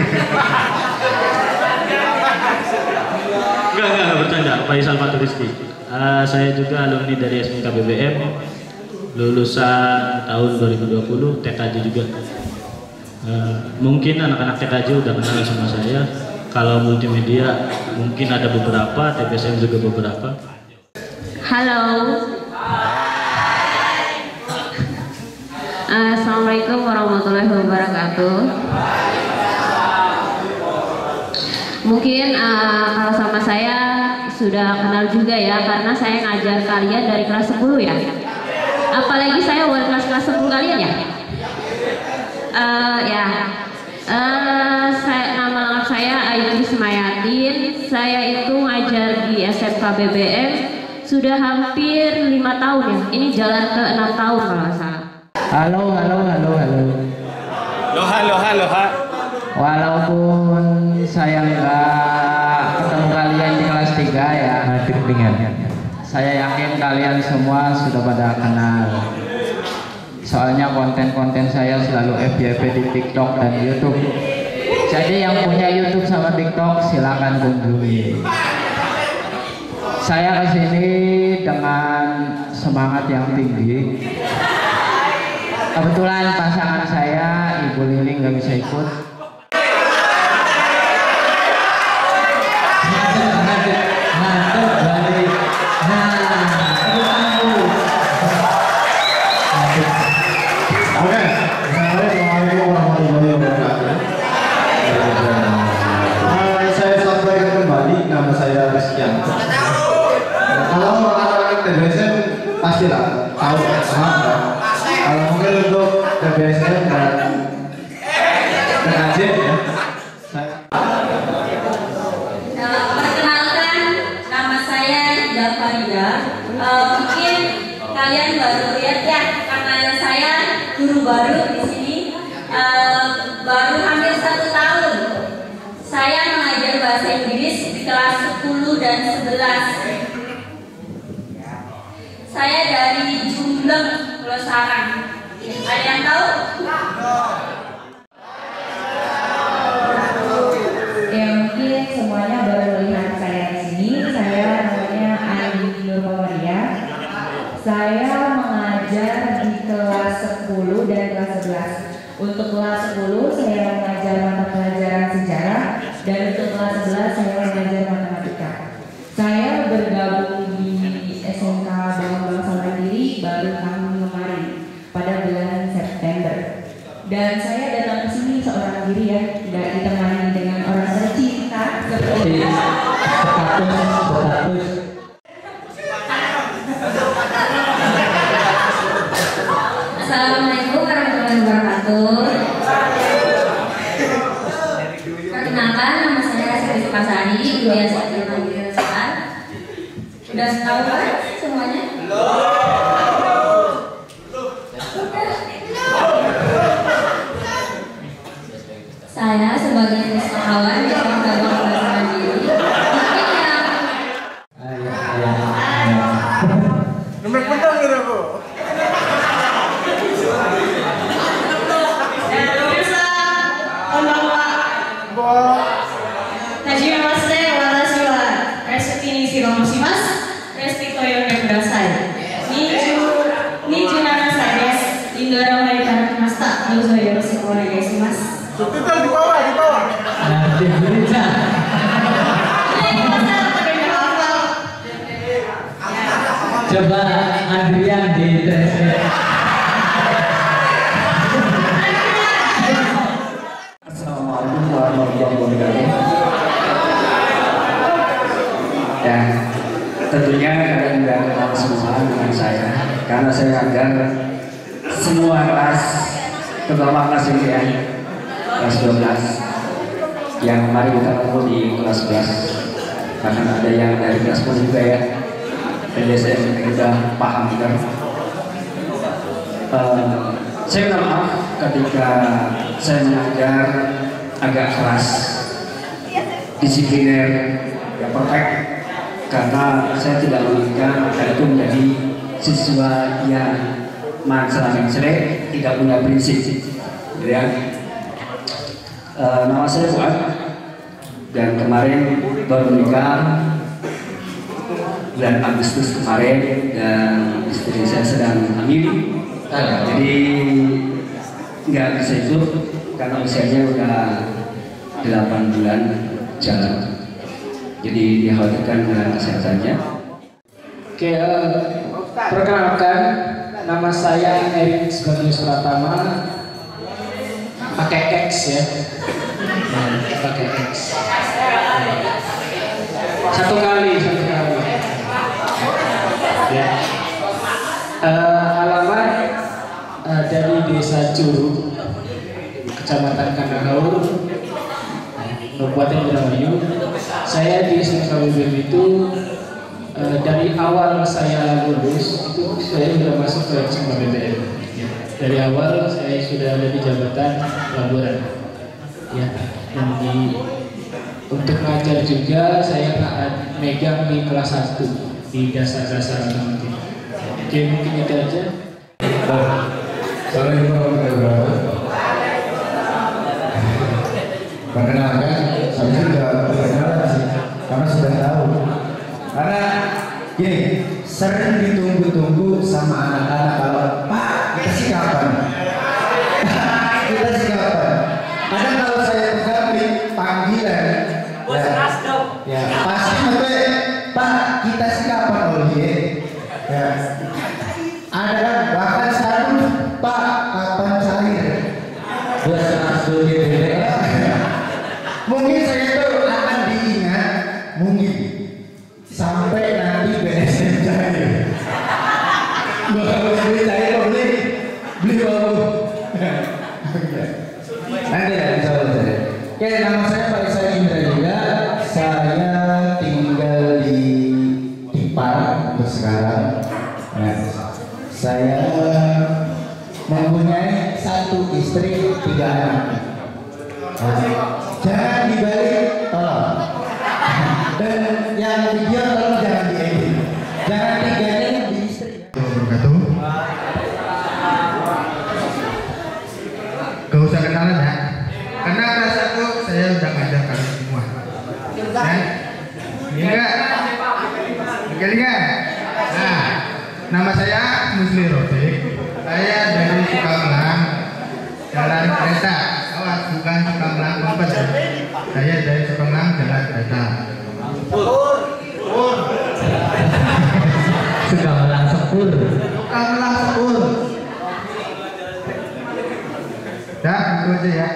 Enggak bercanda. Faisal Fatul Rizki. Saya juga alumni dari SMK BBM, lulusan tahun 2020, TKJ juga. Mungkin anak-anak TKJ udah kenal sama saya. Kalau multimedia mungkin ada beberapa, TBSM juga beberapa. Halo. Assalamualaikum warahmatullahi wabarakatuh. Mungkin kalau sama saya sudah kenal juga ya, karena saya ngajar kalian dari kelas 10 ya. Apalagi saya buat kelas 10 kalian ya. Nama lengkap saya Ayu Ismayatin. Saya itu ngajar di SMK BBM sudah hampir 5 tahun ya. Ini jalan ke 6 tahun kalau nggak salah. Halo. Walaupun saya nggak ketemu kalian di kelas 3 ya, saya yakin kalian semua sudah pada kenal. Soalnya konten-konten saya selalu FYP di TikTok dan YouTube. Jadi yang punya YouTube sama TikTok silakan kunjungi. Saya kesini dengan semangat yang tinggi. Kebetulan pasangan saya, Ibu Liling, nggak bisa ikut. Oke, Assalamualaikum warahmatullahi wabarakatuh. Saya sampaikan kembali, nama saya Rizkyanto. Kalau anak-anak TBSM pastilah tahu sama. Kalau mungkin untuk TBSM dan TKJ ya. Perkenalkan, nama saya Dafarida. Mungkin kalian baru lihat ya, karena saya guru baru di sini, baru hampir 1 tahun Inggris di kelas 10 dan 11. Saya dari Jumbleng, Pulau Sarang. Ada yang tahu? Ya mungkin semuanya baru melihat saya di sini. Saya namanya Andi Nur Maria. Saya mengajar di kelas 10 dan kelas 11. Untuk kelas 10 saya mengajar mata pelajaran sejarah dan untuk kelas 11 saya mengajar matematika. Saya bergabung di SMK Bangun Bangsa Mandiri baru tahun kemarin pada bulan September. Dan saya datang ke sini seorang diri ya, tidak ditemani dengan orang tercinta seperti Assalamualaikum warahmatullahi wabarakatuh. Perkenalkan, nama saya Siti Pasari, biasa dipanggil Saan. Sudah tahu kan semuanya? Saya sebagai wisatawan di SMK Bangun Bangsa Mandiri. Nomor pentang gitu aku. Di bawah, di bawah. Coba Adrian di translate. Assalamualaikum warahmatullahi wabarakatuh. Dan tentunya kalian sudah kenal semua dengan saya, karena saya ajar semua kelas, terutama kelas ini ya, kelas 12. Yang kemarin kita ketemu di kelas 11, bahkan ada yang dari kelas 10 juga ya. Jadi saya sudah paham juga. Saya minta maaf ketika saya mengajar agak keras, disipliner, ya perfect, karena saya tidak menginginkan saya itu menjadi siswa yang tidak punya prinsip, ya. Nama saya Fuad dan kemarin baru menikah bulan Agustus kemarin dan istri saya sedang hamil, jadi nggak bisa ikut karena usianya udah 8 bulan jalan, jadi dikhawatirkan dengan kesehatannya. Oke, perkenalkan, nama saya Erik Sebagius Pratama, pakai X ya, pakai X. Satu kali. Ya. Alamat dari Desa Curug, Kecamatan Kandagaur, Kabupaten Indramayu. Saya di SMK BBM itu dari awal saya lulus itu saya sudah masuk ke SMK BBM. Ya. Dari awal saya sudah ada di jabatan laboran. Ya, dan untuk ngajar juga saya megang di kelas 1 di dasar-dasar matematika. Oke, mungkin itu aja. Assalamualaikum warahmatullahi wabarakatuh. Perkenalkan, saya sudah perkenalan sih, karena sudah tahu. Karena gini, sering ditunggu-tunggu sama anak-anak kalau Pak, kita sih kapan? Kita sih kapan? Kadang kalau saya mengambil panggilan, ya pasti sampai Pak, kita sih kapan oleh ya. Ada kan bahkan sekarang Pak, kapan cair? Mungkin saya itu akan diingat, mungkin sampai nanti BSM cair. Baru beli cair, beli baru. Nanti ya, bisa saja. Oke, nama saya Pak Isa Indra juga. Saya tinggal di Tipar untuk sekarang. Nah, saya mempunyai 1 istri, 3 anak. Nah, jangan dibalik, tolong. Dan yang video tolong jangan diedit. Jangan digandeng di istri. Wabarakatuh. Gak usah kenalan ya. Karena kelas 1 saya udah ngajar kalian semua. Kan? Enggak. Enggak. Nah, nama saya Musli Rofiq. Saya dari Sukamlang, Jalan Kereta. Awas, bukan Sukamlang Kompet ya. Saya dari Sukamlang, Jalan Kereta. Sukamlang Sepur. Sukamlang Sepur. Dah, itu aja ya.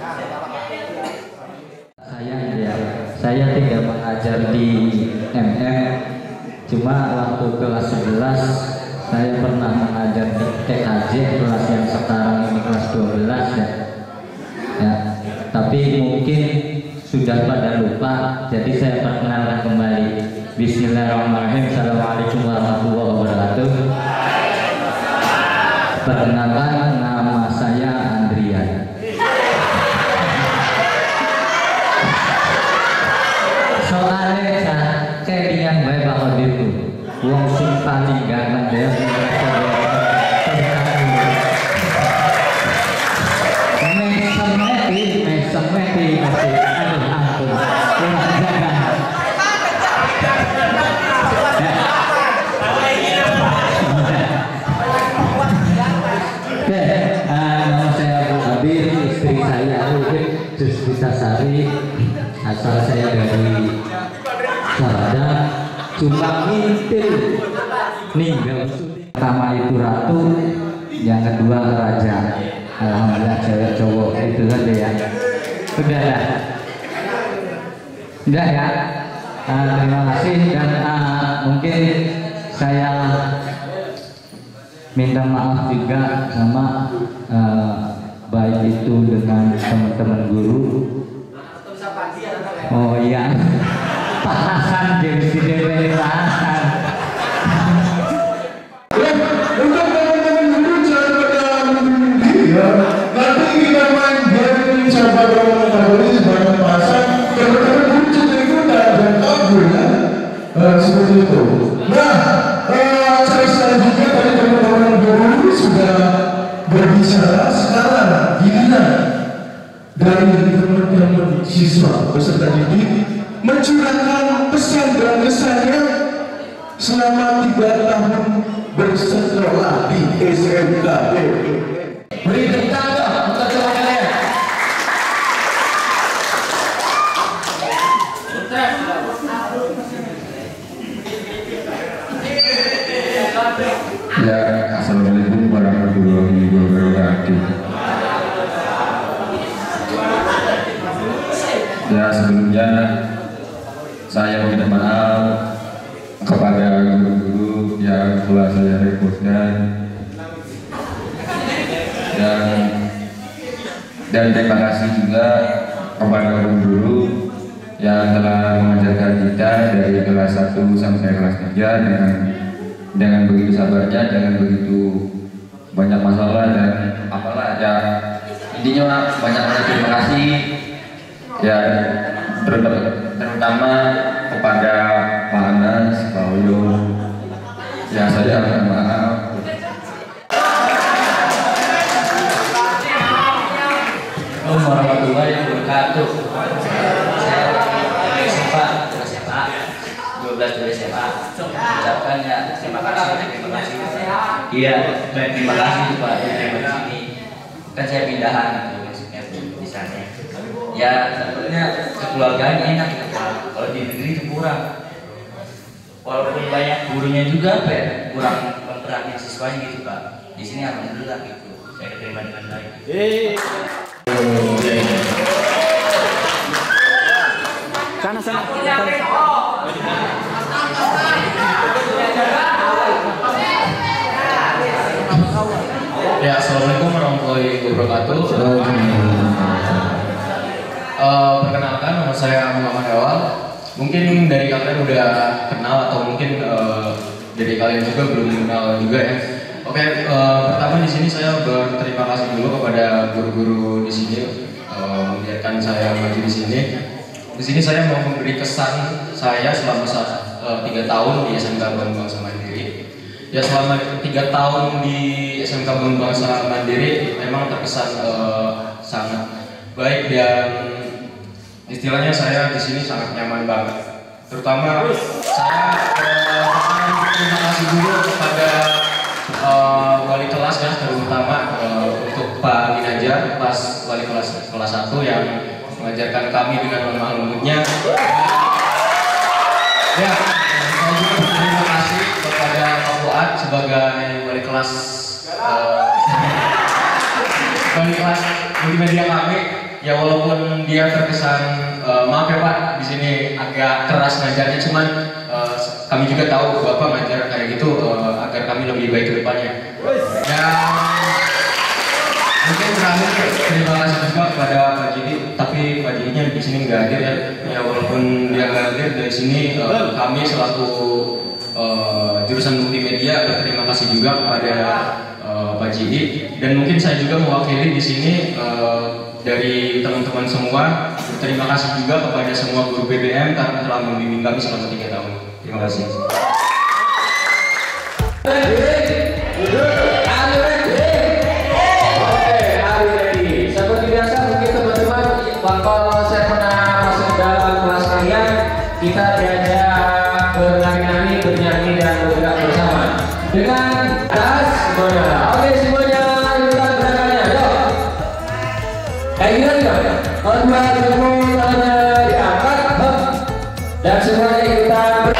Saya tidak mengajar di MM, cuma waktu kelas 11 saya pernah mengajar di TKJ kelas yang sekarang ini kelas 12 ya. Tapi mungkin sudah pada lupa, jadi saya perkenalkan kembali. Bismillahirrahmanirrahim. Assalamualaikum warahmatullahi wabarakatuh. Perkenalkan, nama saya Andrian. Soalnya saya dengan baik Pak Odirku, wong sing paling ganteng dia mesem-mesem masih aduh ampun. Nama saya Abu Habib, istri saya Jusbitasari, asal saya dari Sarada, cuma ngintil ninggal. Pertama itu ratu, yang kedua raja. Alhamdulillah cewek cowok itu saja ya. Udah ya. Udah ya. Terima kasih dan mungkin saya minta maaf juga sama baik itu dengan teman-teman guru. Oh iya, Pak Hasan jadi DPR Pak Hasan. Untuk teman-teman guru jangan pada mendidih ya. Nanti kita main game sahabat orang favorit bareng pasang. Teman-teman guru jadi ikutan dan kabur ya. Seperti itu. Nah, cara selanjutnya tadi teman-teman guru sudah berbicara. Sekarang giliran dari teman-teman siswa peserta didik mencurahkan pesan dan kesannya selama 3 tahun bersekolah di SMK. Beri tepuk tangan untuk teman kalian. Ya, assalamualaikum warahmatullahi wabarakatuh. Ya, sebelumnya saya meminta maaf kepada guru-guru yang telah saya repotkan dan terima kasih juga kepada guru yang telah mengajarkan kita dari kelas 1 sampai kelas 3 dengan begitu sabarnya, dengan begitu banyak masalah dan apalah ya, intinya banyak terima kasih ya, terutama kepada Pak Anas, Pak Uyo, ya saya minta maaf. Assalamualaikum warahmatullahi wabarakatuh. Saya SMA 12 dari SMA. Ucapkan ya terima kasih. Iya, terima kasih Pak yang di sini. Kan saya pindahan maksudnya di sana. Ya sebenarnya kekeluargaan enak gitu Pak. Kalau di negeri itu kurang. Walaupun banyak gurunya juga Pak, kurang memperhatikan siswanya gitu Pak. Di sini alhamdulillah gitu. Saya terima dengan baik. Sana. Ya, assalamualaikum warahmatullahi wabarakatuh. Perkenalkan, nama saya Muhammad Awal. Mungkin dari kalian udah kenal atau mungkin dari kalian juga belum kenal juga ya. Oke, pertama di sini saya berterima kasih dulu kepada guru-guru di sini membiarkan saya maju di sini. di sini saya mau memberi kesan saya selama 3 tahun di SMK Bangun Bangsa Mandiri. Ya selama 3 tahun di SMK Bangun Bangsa Mandiri memang terkesan sangat baik dan istilahnya saya di sini sangat nyaman banget. Terutama saya terima kasih dulu kepada wali kelas ya, terutama untuk Pak Ginajar, pas wali kelas 1 yang mengajarkan kami dengan lemah lembutnya. Ya, saya juga berterima kasih kepada Pak Fuad sebagai wali kelas multimedia kami. Ya walaupun dia terkesan maaf ya Pak, di sini agak keras ngajarnya, cuman kami juga tahu Bapak ngajar kayak gitu agar kami lebih baik ke depannya. Ya mungkin terakhir terima kasih juga kepada Pak Jidi, tapi Pak Jidinya di sini nggak hadir ya. Ya walaupun dia nggak hadir dari sini, kami selaku jurusan multimedia berterima kasih juga kepada Pak Jidi, dan mungkin saya juga mewakili di sini dari teman-teman semua berterima kasih juga kepada semua guru BBM karena telah membimbing kami selama 3 tahun. Terima kasih. Seperti biasa mungkin teman-teman, kalau saya pernah masuk dalam kelas kalian, kita diajak bernyanyi, dan bergerak bersama dengan tas semuanya. Oke semuanya, kita gerakannya, yuk. Gini ya, kedua tangannya diangkat, dan semuanya kita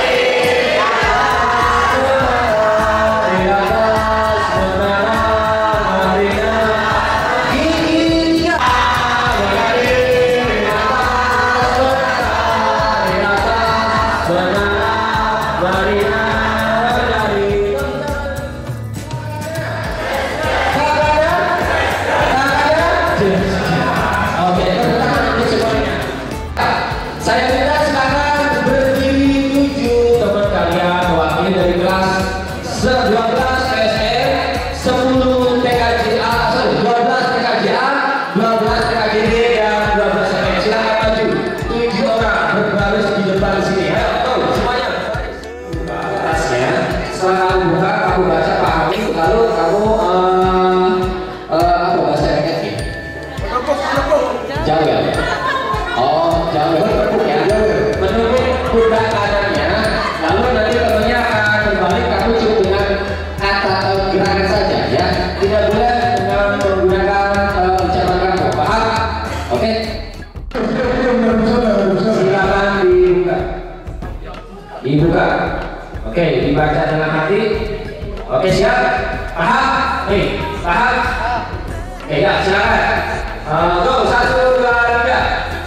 dibuka. Oke, dibaca dengan hati. Oke, siap? Paham? Nih, paham? Oke, ya, silakan. Go, 1, 2, 3.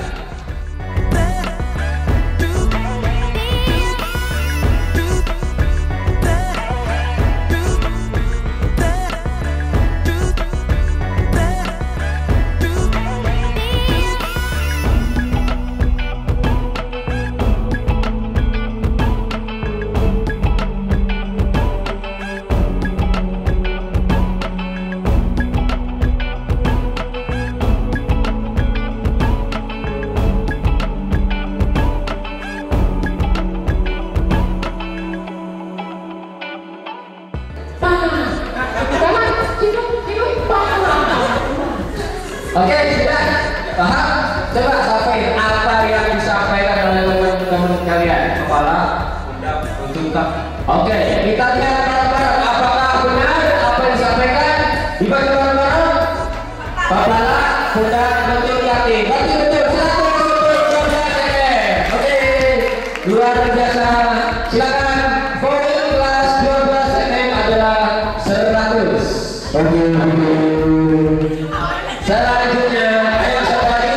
Oke, sudah paham? Coba sampaikan apa yang disampaikan oleh teman-teman kalian. Kepala, pundak, untuk. Oke, kita lihat bareng-bareng apakah benar apa yang disampaikan. Dibaca bareng-bareng. Kepala, pundak, untuk, kaki. Berarti betul. 1, 2, 3. Oke, luar biasa. Silakan. Volume kelas 12 MM adalah 100. Oke. Selanjutnya, ayo saudari.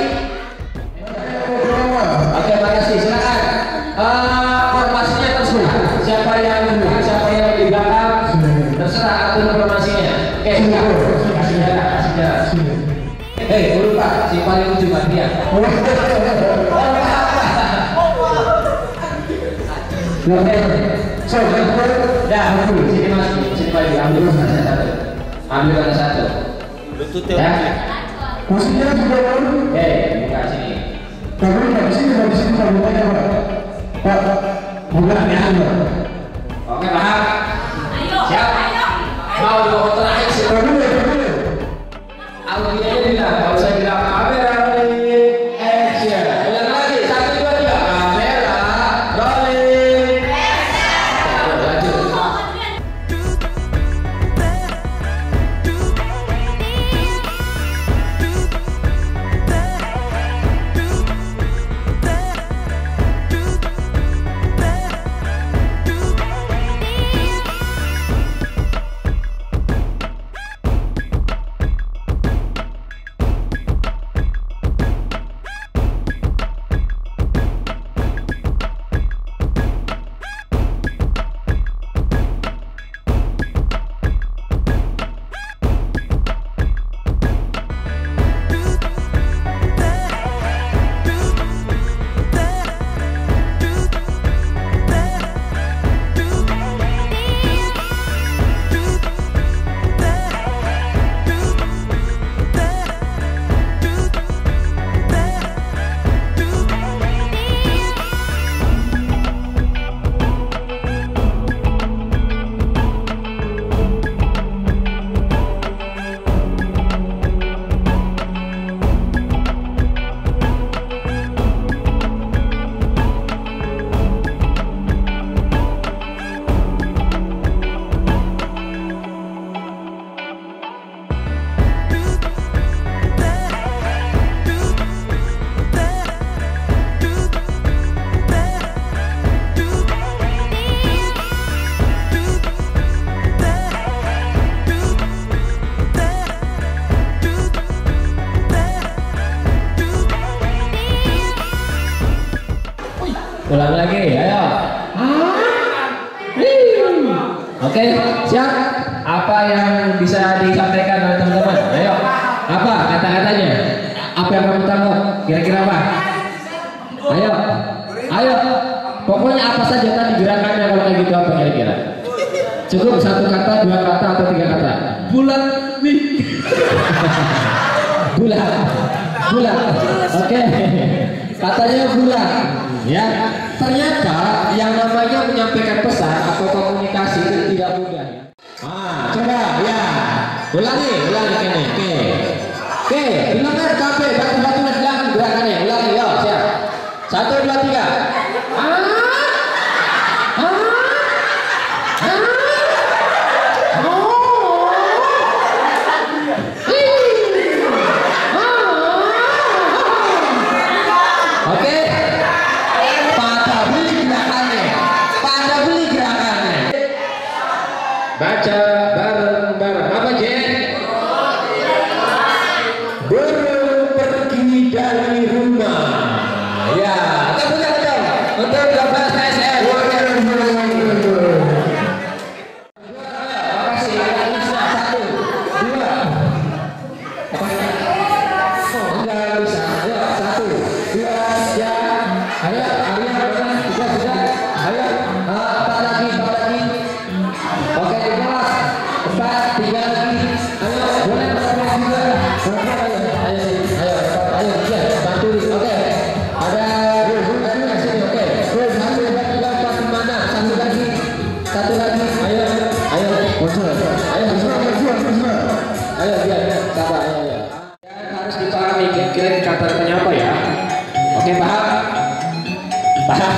Oke, makasih. Silakan. Formasinya tersebut. Siapa yang di belakang? Terserah atur formasinya. Oke, kasih jarak. Hei, lupa si paling ujung dia. Oke, so dah sini mas, sini lagi ambil mana satu. Ya. Kursinya juga baru. Buka sini. Tapi nggak di sini Pak Bupati Pak. Bukan ya. Oke paham. Siap. Mau dua terakhir sih. Audionya bilang, kalau saya bilang kamera rolling action. Ulang lagi 1 2 3 kamera rolling action. Lanjut. Ulang lagi, ayo. Oke, siap. Apa yang bisa disampaikan oleh teman-teman? Ayo. Apa kata-katanya? Apa yang kamu tahu? Kira-kira apa? Ayo. Ayo. Pokoknya apa saja tadi gerakannya kalau kayak gitu apa kira-kira? Cukup 1 kata, 2 kata atau 3 kata? Bulat nih. Bulat. Bulat. Oke. Katanya bulat. Ya, ternyata yang namanya menyampaikan pesan atau komunikasi itu tidak mudah ya. Coba ya, ulangi ini. Oke, dengar kafe batu-batu bilang gerakannya, ulangi yo, siap. 1 2 3. Baca bareng-bareng. Apa Jen? Pergi dari rumah. Ya, kita punya dong. Untuk 12 TSM. Makasih. 1, 2. Enggak bisa. Ayo 1, 2, ya. Ayo, Arya, 3 sudah. Ayo, 4 lagi. Oke, 4, 3 lagi. Ayo, boleh berapa juga? Ayo, bantu. Oke. Ada sini, oke. 1, 2, 3, 4 di mana? 1 lagi. Ayo. Ayo, biar sabar. Ayo. Harus dipahami kira-kira kata-katanya apa ya? Oke, paham? Paham?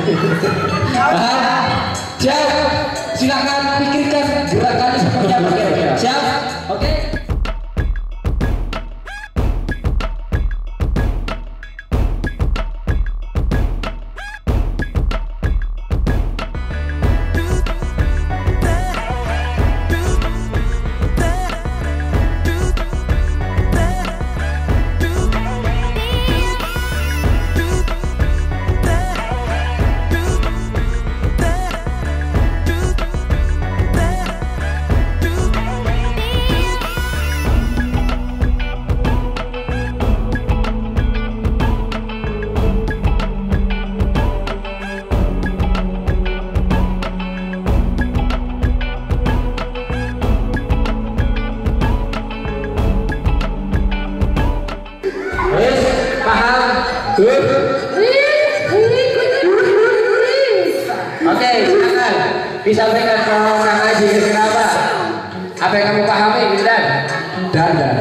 Siap. Silakan pikirkan gerakannya seperti apa kira-kira. Siap? Oke. Oke, silakan disampaikan ke Kang Haji. Kenapa? Apa yang kamu pahami, Wildan? Dandan.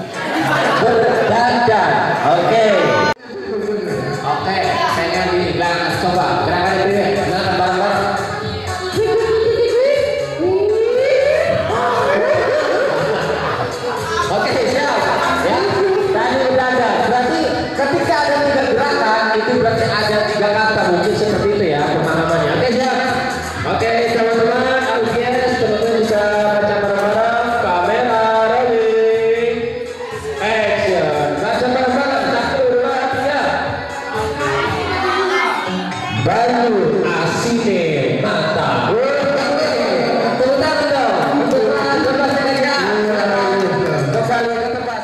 Dandan. Oke. Oke, saya di belakang. Coba gerakan ini, gerakan bareng-bareng. Oke, siap. Ya, tadi dandan. Berarti ketika ada 3 gerakan, itu berarti ada 3 kata. Mungkin seperti itu ya pemahamannya. Oke, siap. Oke, teman-teman, audiens, teman-teman bisa baca bareng-bareng. Kamera, rolling, action. Baca bareng-bareng. 1, 2, 3. Baru asine mata. Tepuk tangan dong. Tepuk tangan, coba saya lihat. Kembali ke tempat.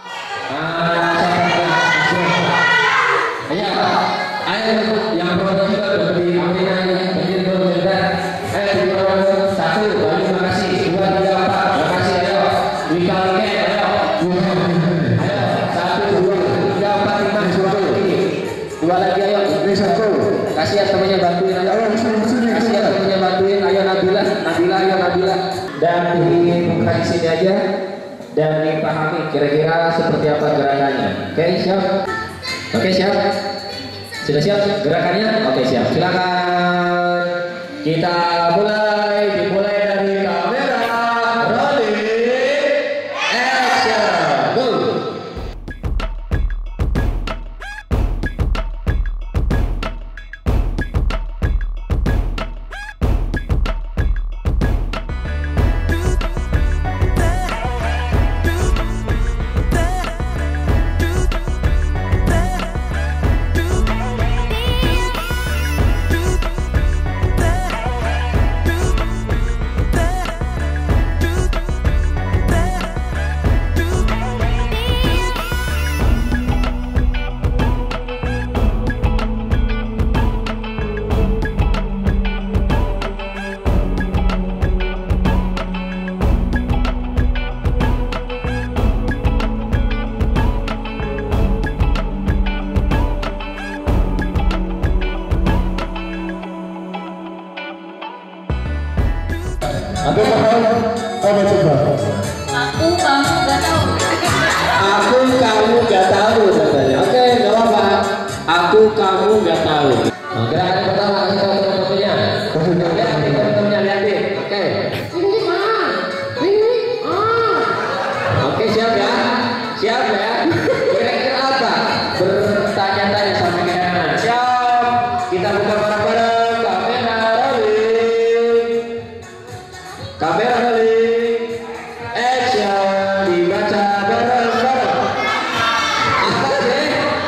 Ayo, yang berada juga berdiri berdiri dulu sebentar. Ayo, 1, baru terima kasih. 2, 3, 4, terima kasih. Ayo, dikali ayo. Ayo, 1, 2, 3, 4, 5, 10. 2 lagi ayo. Ini 1. Kasihan temannya bantuin ayo. Kasihan temannya bantuin. Ayo Nabila, ayo Nabila. Dan dibuka di sini aja dan dipahami kira-kira seperti apa gerakannya. Oke, siap. Oke, siap. Sudah siap gerakannya? Oke, siap. Silakan. Kita dimulai dari kamera, rolling, action, go. Ada paham? Apa coba? Aku kamu gak tahu. Aku kamu gak tahu katanya. Oke, gak apa-apa. Aku kamu gak tahu. Nah, gerakan pertama kasih tahu teman-temannya. Lihatin teman-temannya, lihatin. Oke. Oke, siap ya. Siap ya. Kira-kira apa? Bertanya-tanya sama kita. Siap. Kita buka bareng-bareng. Kamera rolling, action, dibaca bareng-bareng. Apa sih?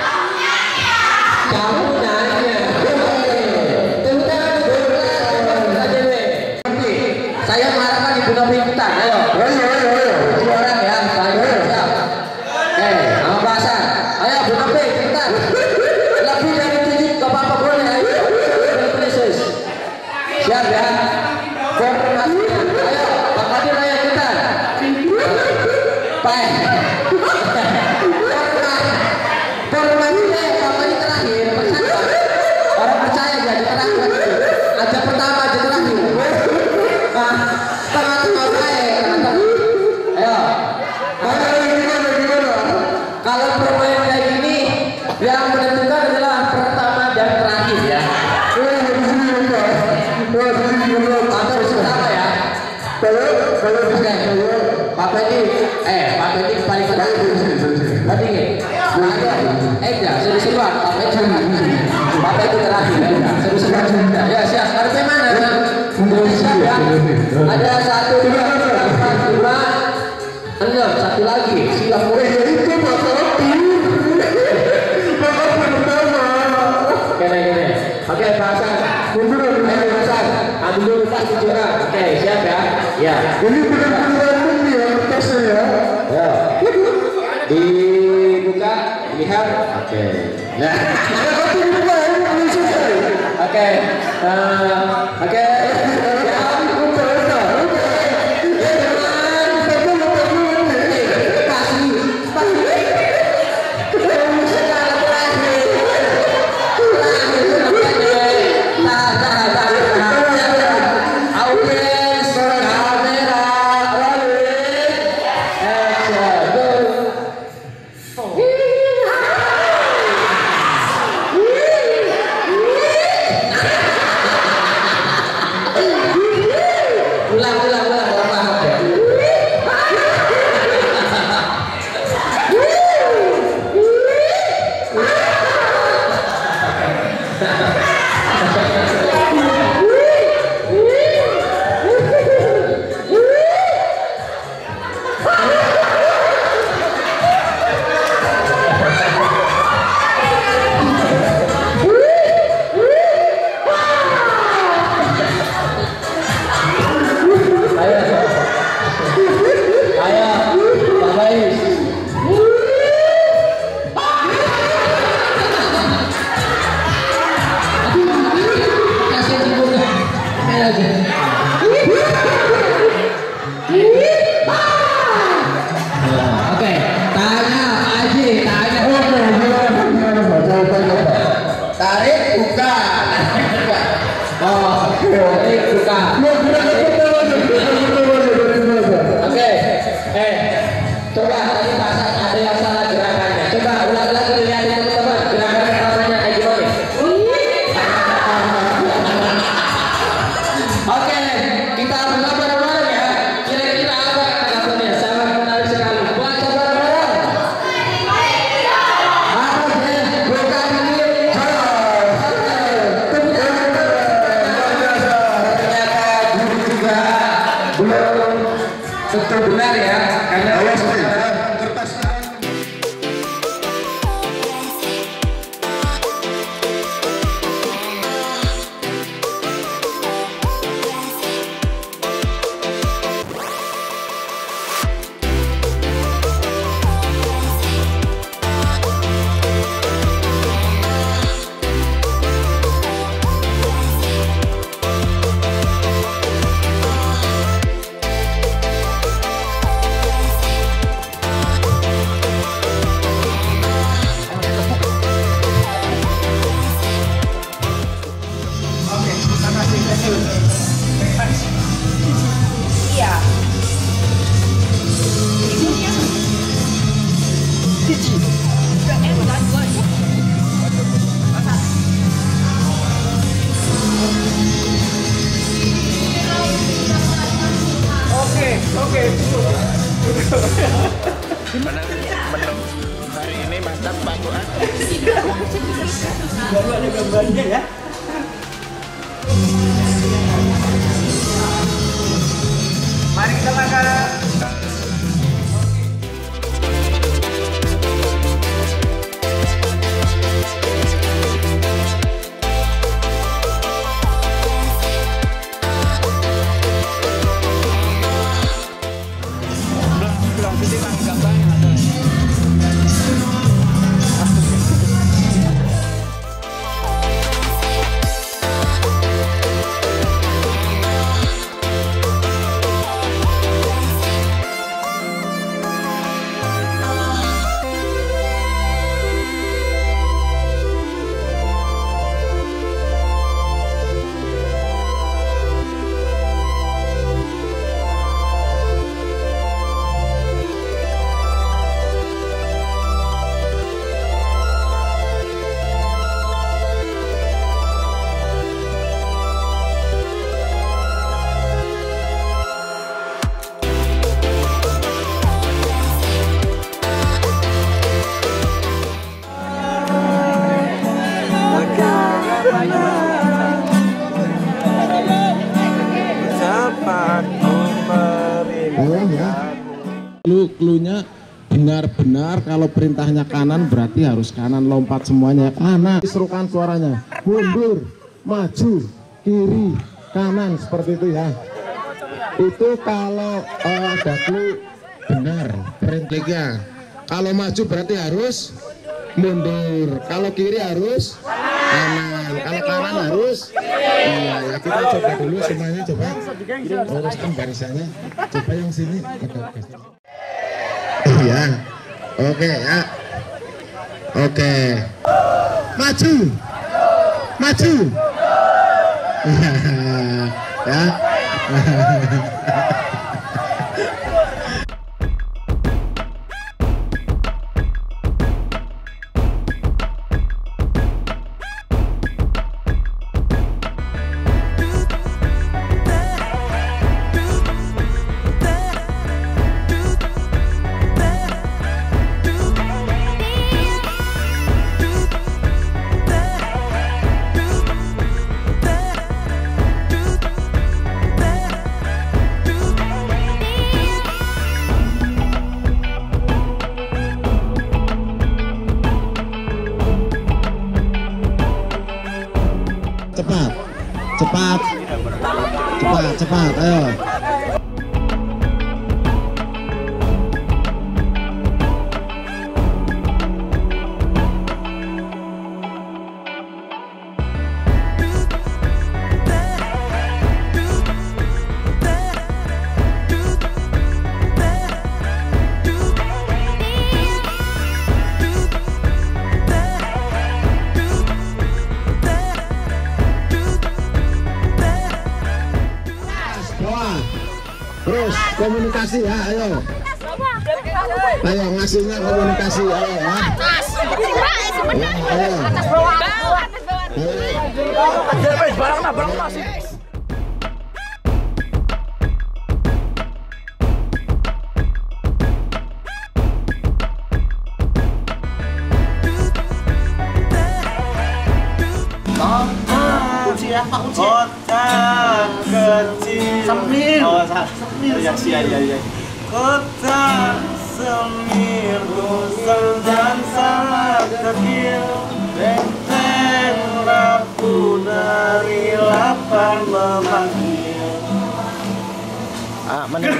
Kamu nanya. Tepuk tangan dulu. Saya mengharapkan Ibu Novi ikutan. Ayo. Dua orang ya. Saya siap. Oke, nama bahasan. Ayo Bu Novi ikutan. Lebih dari 7 ke apa boleh. Ayo. Siap ya. Formasinya. Ayo, Pak Kadir ayo ikutan. Baik. Formasinya Pak Kadir terakhir. Orang percaya jadi terakhir. Aja pertama aja terakhir. Nah, tengah-tengah baik. Ayo. Kalau permainan kayak gini, yang menentukan adalah pertama dan terakhir ya. Pertama ya. Pak Fendi, kembali ke tadi. Tadi, enggak, seru-seruan. Pak Fendi terakhir, seru-seruan. Ya siap. Harusnya mana? Siap ya. Ada 1, 2, 3, 4, 5, 6, satu lagi. Siap mulai. Itu masalah Kene. Oke, bahasan. Mundur. Ayo bahasan. Ambil dulu tas juga. Oke, siap ya. Ya. Ini benar-benar random ya tasnya ya. Ya. Dibuka, lihat. Oke. Nah. Oke. Oke. buka. Oke. Coba tadi pasang ada yang salah gerakannya. Coba ulang lagi dilihat teman-teman. Gerakan pertamanya kayak gimana? Oke, kita buka bareng-bareng ya. Kira-kira apa kata-katanya? Sangat menarik sekali. Baca bareng-bareng. Oke, buka dulu. Ternyata guru juga belum tentu benar ya, karena Iya. Oke. Gimana hari ini mantap Pak Tuhan. Baru ada gambarnya ya. Mari kita makan. Cluenya benar-benar kalau perintahnya kanan berarti harus kanan, lompat semuanya kanan. Serukan suaranya mundur, maju, kiri, kanan, seperti itu ya. Itu kalau ada clue benar perintahnya. Kalau maju berarti harus mundur, kalau kiri harus kanan, kalau kanan harus iya ya. Kita coba dulu semuanya, coba uruskan barisannya. Coba yang sini. Iya, oke ya, oke, maju, ya. Cepat, ayo. Terus komunikasi ya, ayo. Ayo ngasihnya komunikasi, ayo ya. Ayo. Kunci ya, Pak kunci. Kota kecil. Semir. Oh, semir. Ya. Kota semir, gusar dan sangat kecil. Benteng rapuh dari lapar memanggil. Mana?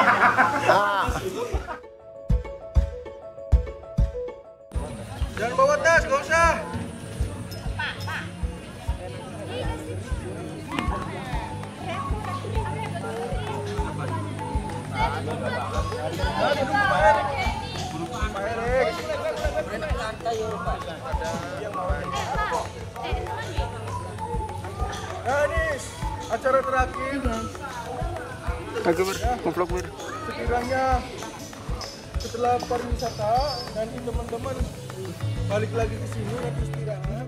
Jangan bawa tas, gak usah. Anis, acara terakhir. Kagak ber, ber. Sekiranya setelah pariwisata nanti teman-teman balik lagi ke sini nanti istirahat.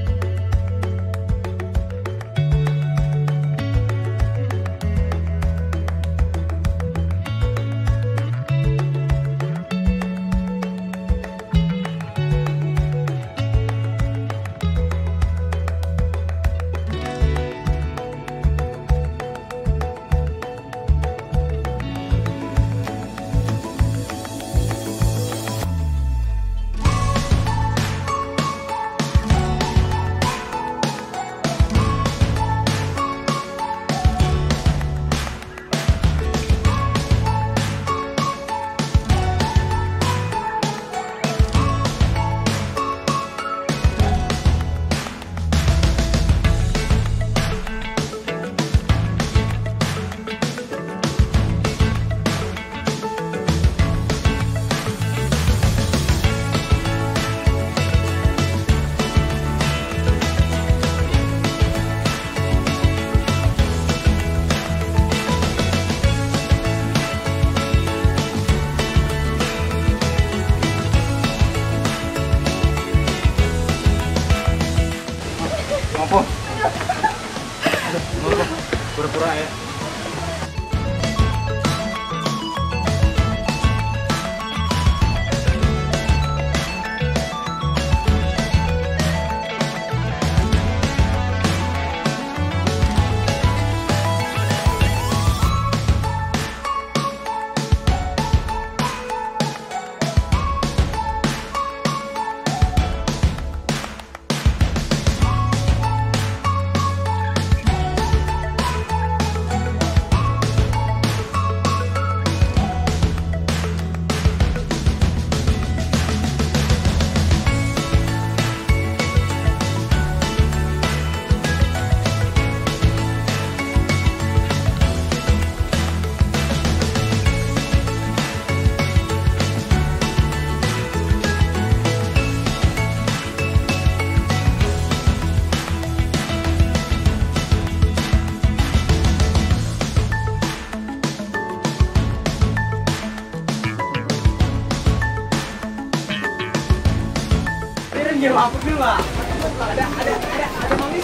Pura-pura ya. Apa dulu lah? Ada mami.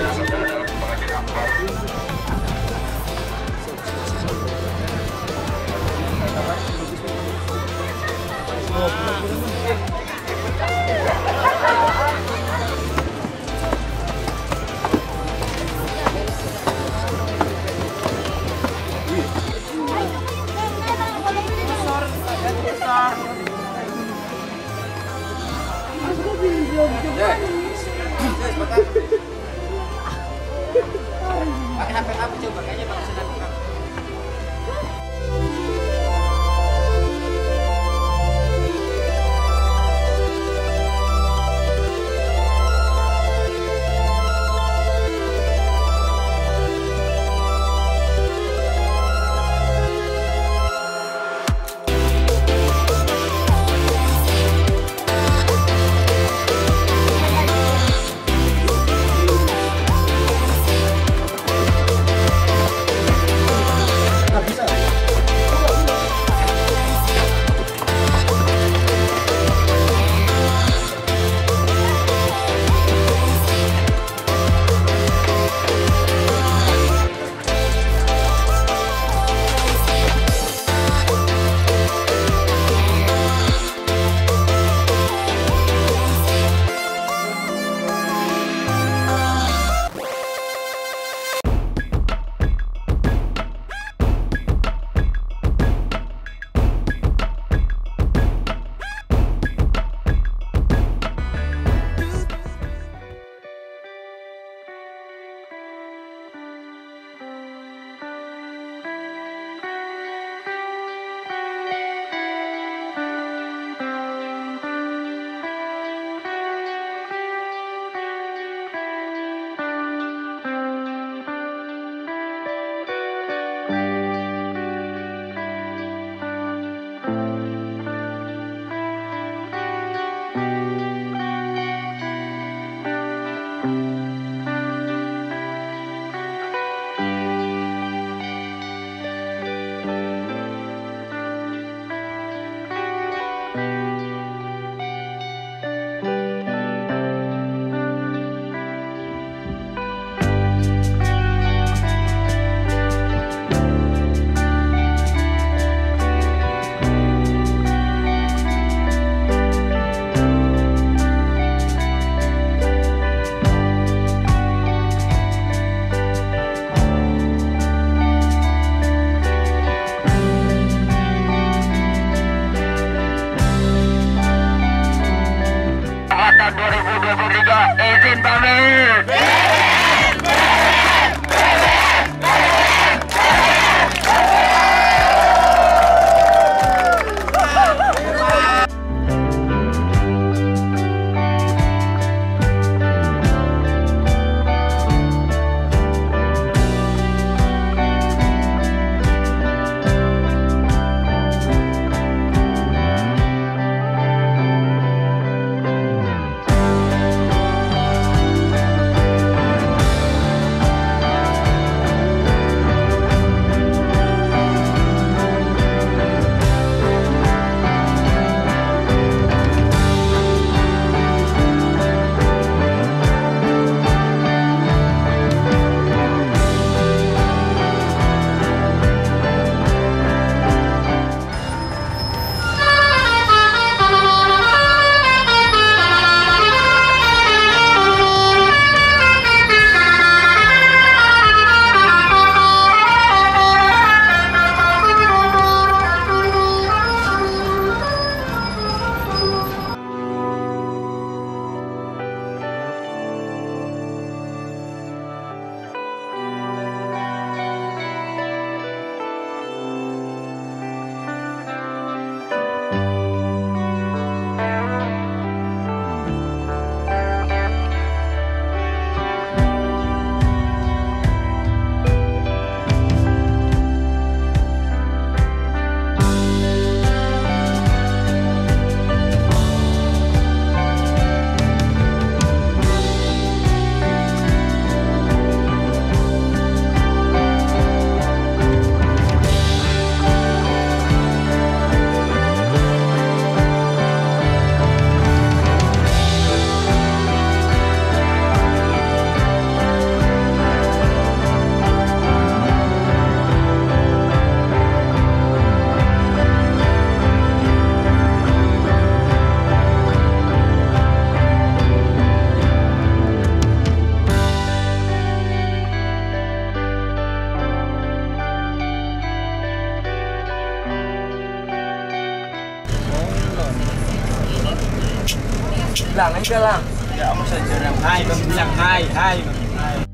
Pakai HP Lang aja lang. Ya, masa jarang hai, bilang hai.